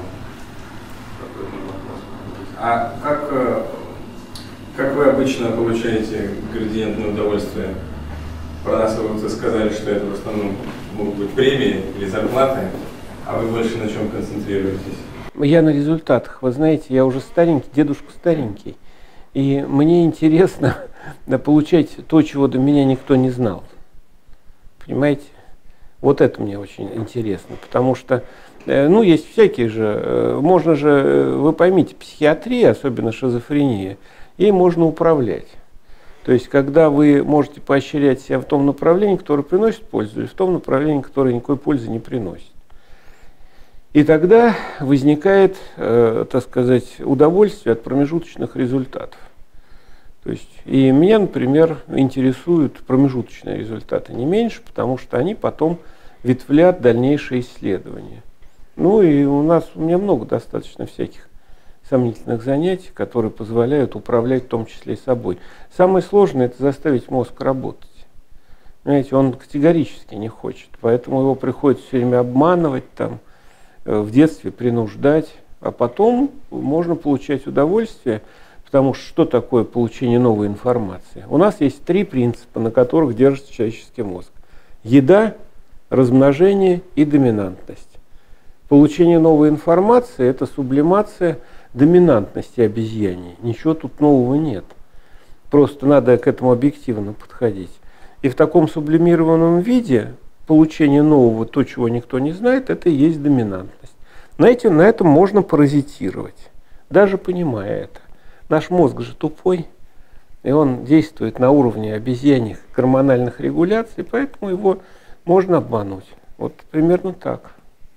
D: А как вы обычно получаете градиентное удовольствие? Про нас вы сказали, что это в основном могут быть премии или зарплаты, а вы больше на чем концентрируетесь?
A: Я на результатах. Вы знаете, я уже старенький, дедушка старенький. И мне интересно получать то, чего до меня никто не знал. Понимаете? Вот это мне очень интересно. Потому что, ну, есть всякие же, можно же, вы поймите, психиатрия, особенно шизофрения, ей можно управлять. То есть, когда вы можете поощрять себя в том направлении, которое приносит пользу, и в том направлении, которое никакой пользы не приносит. И тогда возникает, так сказать, удовольствие от промежуточных результатов. То есть, и меня, например, интересуют промежуточные результаты не меньше, потому что они потом ветвлят дальнейшие исследования. Ну и у меня много достаточно всяких сомнительных занятий, которые позволяют управлять в том числе и собой. Самое сложное – это заставить мозг работать. Понимаете, он категорически не хочет, поэтому его приходится все время обманывать, там, в детстве принуждать, а потом можно получать удовольствие, Потому что такое получение новой информации? У нас есть 3 принципа, на которых держится человеческий мозг. Еда, размножение и доминантность. Получение новой информации – это сублимация доминантности обезьяний. Ничего тут нового нет. Просто надо к этому объективно подходить. И в таком сублимированном виде получение нового, то, чего никто не знает, это и есть доминантность. Знаете, на этом можно паразитировать, даже понимая это. Наш мозг же тупой, и он действует на уровне обезьяньих гормональных регуляций, поэтому его можно обмануть. Вот примерно так.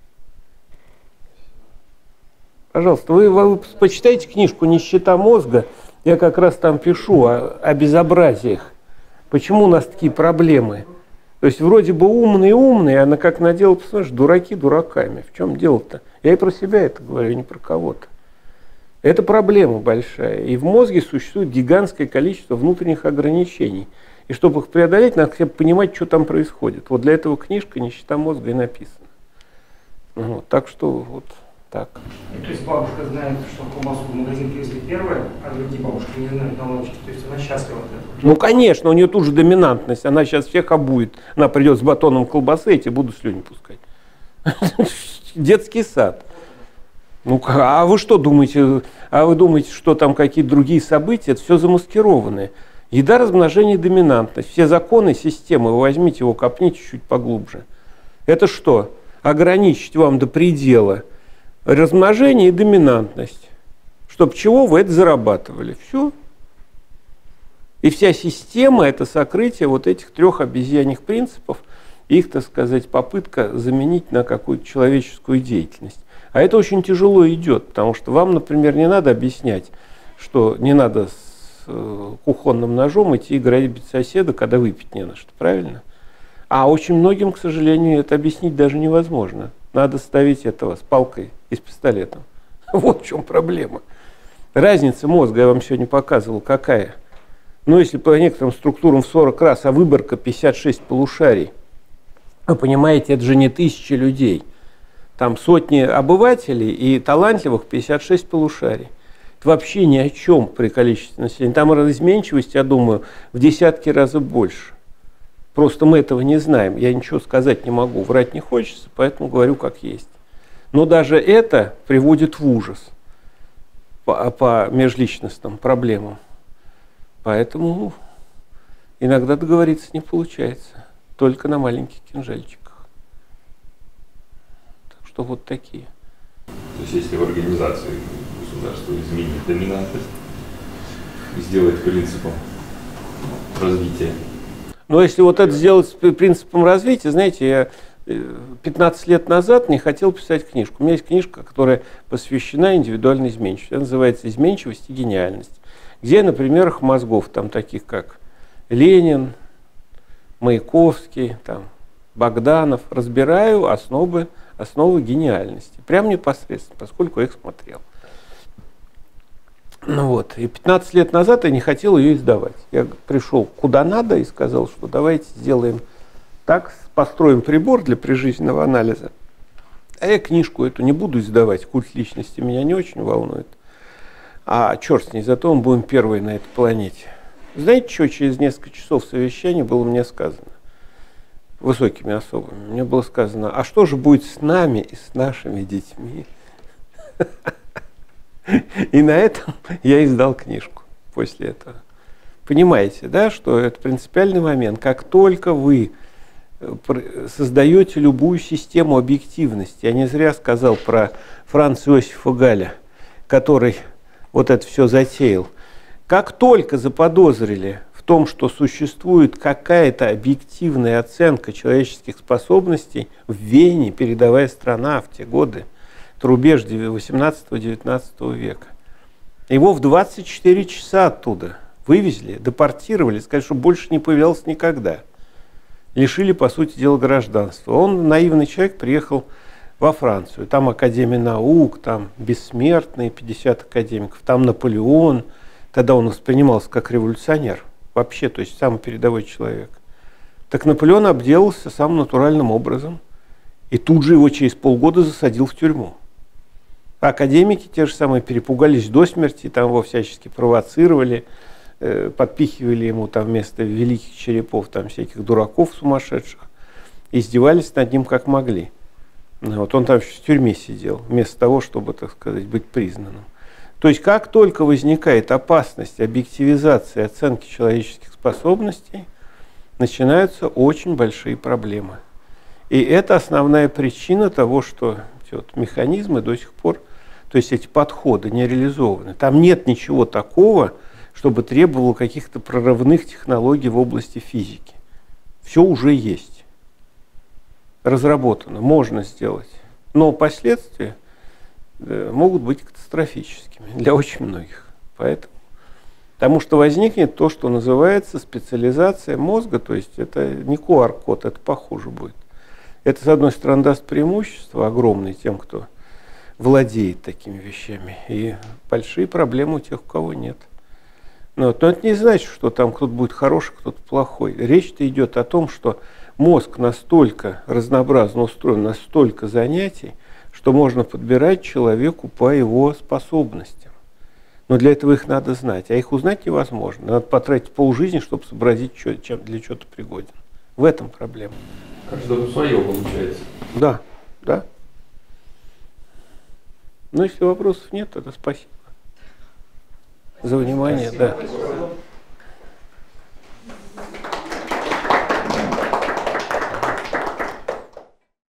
A: Пожалуйста, вы почитайте книжку «Нищета мозга». Я как раз там пишу о безобразиях. Почему у нас такие проблемы? То есть вроде бы умные, а на как наделал, посмотришь, дураки дураками. В чем дело-то? Я и про себя это говорю, не про кого-то. Это проблема большая. И в мозге существует гигантское количество внутренних ограничений. И чтобы их преодолеть, надо хотя бы понимать, что там происходит. Вот для этого книжка «Нищета мозга» и написана. Вот, так что вот так.
C: То есть бабушка знает, что колбасу в магазин привезли первое, а другие бабушки не знают на лавочке. То есть она счастлива от этого.
A: Ну, конечно, у нее тут же доминантность. Она сейчас всех обует. Она придет с батоном колбасы, и тебе будут слюни пускать. Детский сад. Ну, а вы что думаете? А вы думаете, что там какие-то другие события? Это все замаскированные. Еда, размножение, доминантность. Все законы системы, вы возьмите его, копните чуть поглубже. Это что? Ограничить вам до предела размножение и доминантность. Чтобы чего вы это зарабатывали. Все. И вся система – это сокрытие вот этих 3 обезьяньих принципов, их, так сказать, попытка заменить на какую-то человеческую деятельность. А это очень тяжело идет, потому что вам, например, не надо объяснять, что не надо с кухонным ножом идти и грабить соседа, когда выпить не на что, правильно? А очень многим, к сожалению, это объяснить даже невозможно. Надо ставить этого с палкой и с пистолетом. Вот в чем проблема. Разница мозга, я вам сегодня показывал, какая. Ну, если по некоторым структурам в 40 раз, а выборка 56 полушарий, вы понимаете, это же не тысячи людей. Там сотни обывателей и талантливых 56 полушарий. Это вообще ни о чем при количестве населения. Там изменчивость, я думаю, в десятки раз больше. Просто мы этого не знаем. Я ничего сказать не могу, врать не хочется, поэтому говорю как есть. Но даже это приводит в ужас по межличностным проблемам. Поэтому иногда договориться не получается. Только на маленьких кинжальчиках. Так что вот такие.
B: То есть если в организации государства изменить доминантность и сделать принципом развития.
A: Но если вот это сделать принципом развития, знаете, я 15 лет назад не хотел писать книжку. У меня есть книжка, которая посвящена индивидуальной изменчивости. Она называется «Изменчивость и гениальность». Где на примерах мозгов, там таких как Ленин, Маяковский, там, Богданов, разбираю основы гениальности. Прям непосредственно, поскольку я их смотрел. Ну вот. И 15 лет назад я не хотел ее издавать. Я пришел куда надо и сказал, что давайте сделаем так, построим прибор для прижизненного анализа. А я книжку эту не буду издавать, культ личности меня не очень волнует. А черт с ней, зато мы будем первые на этой планете. Знаете, что через несколько часов совещания было мне сказано? Высокими особами. Мне было сказано, а что же будет с нами и с нашими детьми? И на этом я издал книжку после этого. Понимаете, да, что это принципиальный момент. Как только вы создаете любую систему объективности, я не зря сказал про Франца Иосифа Галя, который вот это все затеял. Как только заподозрили в том, что существует какая-то объективная оценка человеческих способностей, в Вене, передовая страна в те годы, рубеж 18-19 века. Его в 24 часа оттуда вывезли, депортировали, сказали, что больше не появлялся никогда. Лишили, по сути дела, гражданства. Он, наивный человек, приехал во Францию. Там Академия наук, там бессмертные 50 академиков, там Наполеон. Тогда он воспринимался как революционер. Вообще, то есть самый передовой человек. Так Наполеон обделался самым натуральным образом. И тут же его через полгода засадил в тюрьму. Академики те же самые перепугались до смерти, там его всячески провоцировали, подпихивали ему там вместо великих черепов там всяких дураков сумасшедших, издевались над ним как могли. Вот он там в тюрьме сидел, вместо того, чтобы, так сказать, быть признанным. То есть, как только возникает опасность объективизации оценки человеческих способностей, начинаются очень большие проблемы. И это основная причина того, что вот механизмы до сих пор, то есть эти подходы не реализованы. Там нет ничего такого, чтобы требовало каких-то прорывных технологий в области физики. Все уже есть. Разработано, можно сделать. Но последствия могут быть катастрофическими для очень многих. Потому что возникнет то, что называется специализация мозга, то есть это не QR-код, это похуже будет. Это, с одной стороны, даст преимущество огромное тем, кто владеет такими вещами, и большие проблемы у тех, у кого нет. Но это не значит, что там кто-то будет хороший, кто-то плохой. Речь-то идет о том, что мозг настолько разнообразно устроен, настолько занятий, что можно подбирать человеку по его способностям. Но для этого их надо знать, а их узнать невозможно. Надо потратить полжизни, чтобы сообразить, чем для чего-то пригоден. В этом проблема.
B: Каждому свое получается.
A: Да, да. Но если вопросов нет, тогда спасибо за внимание. Да.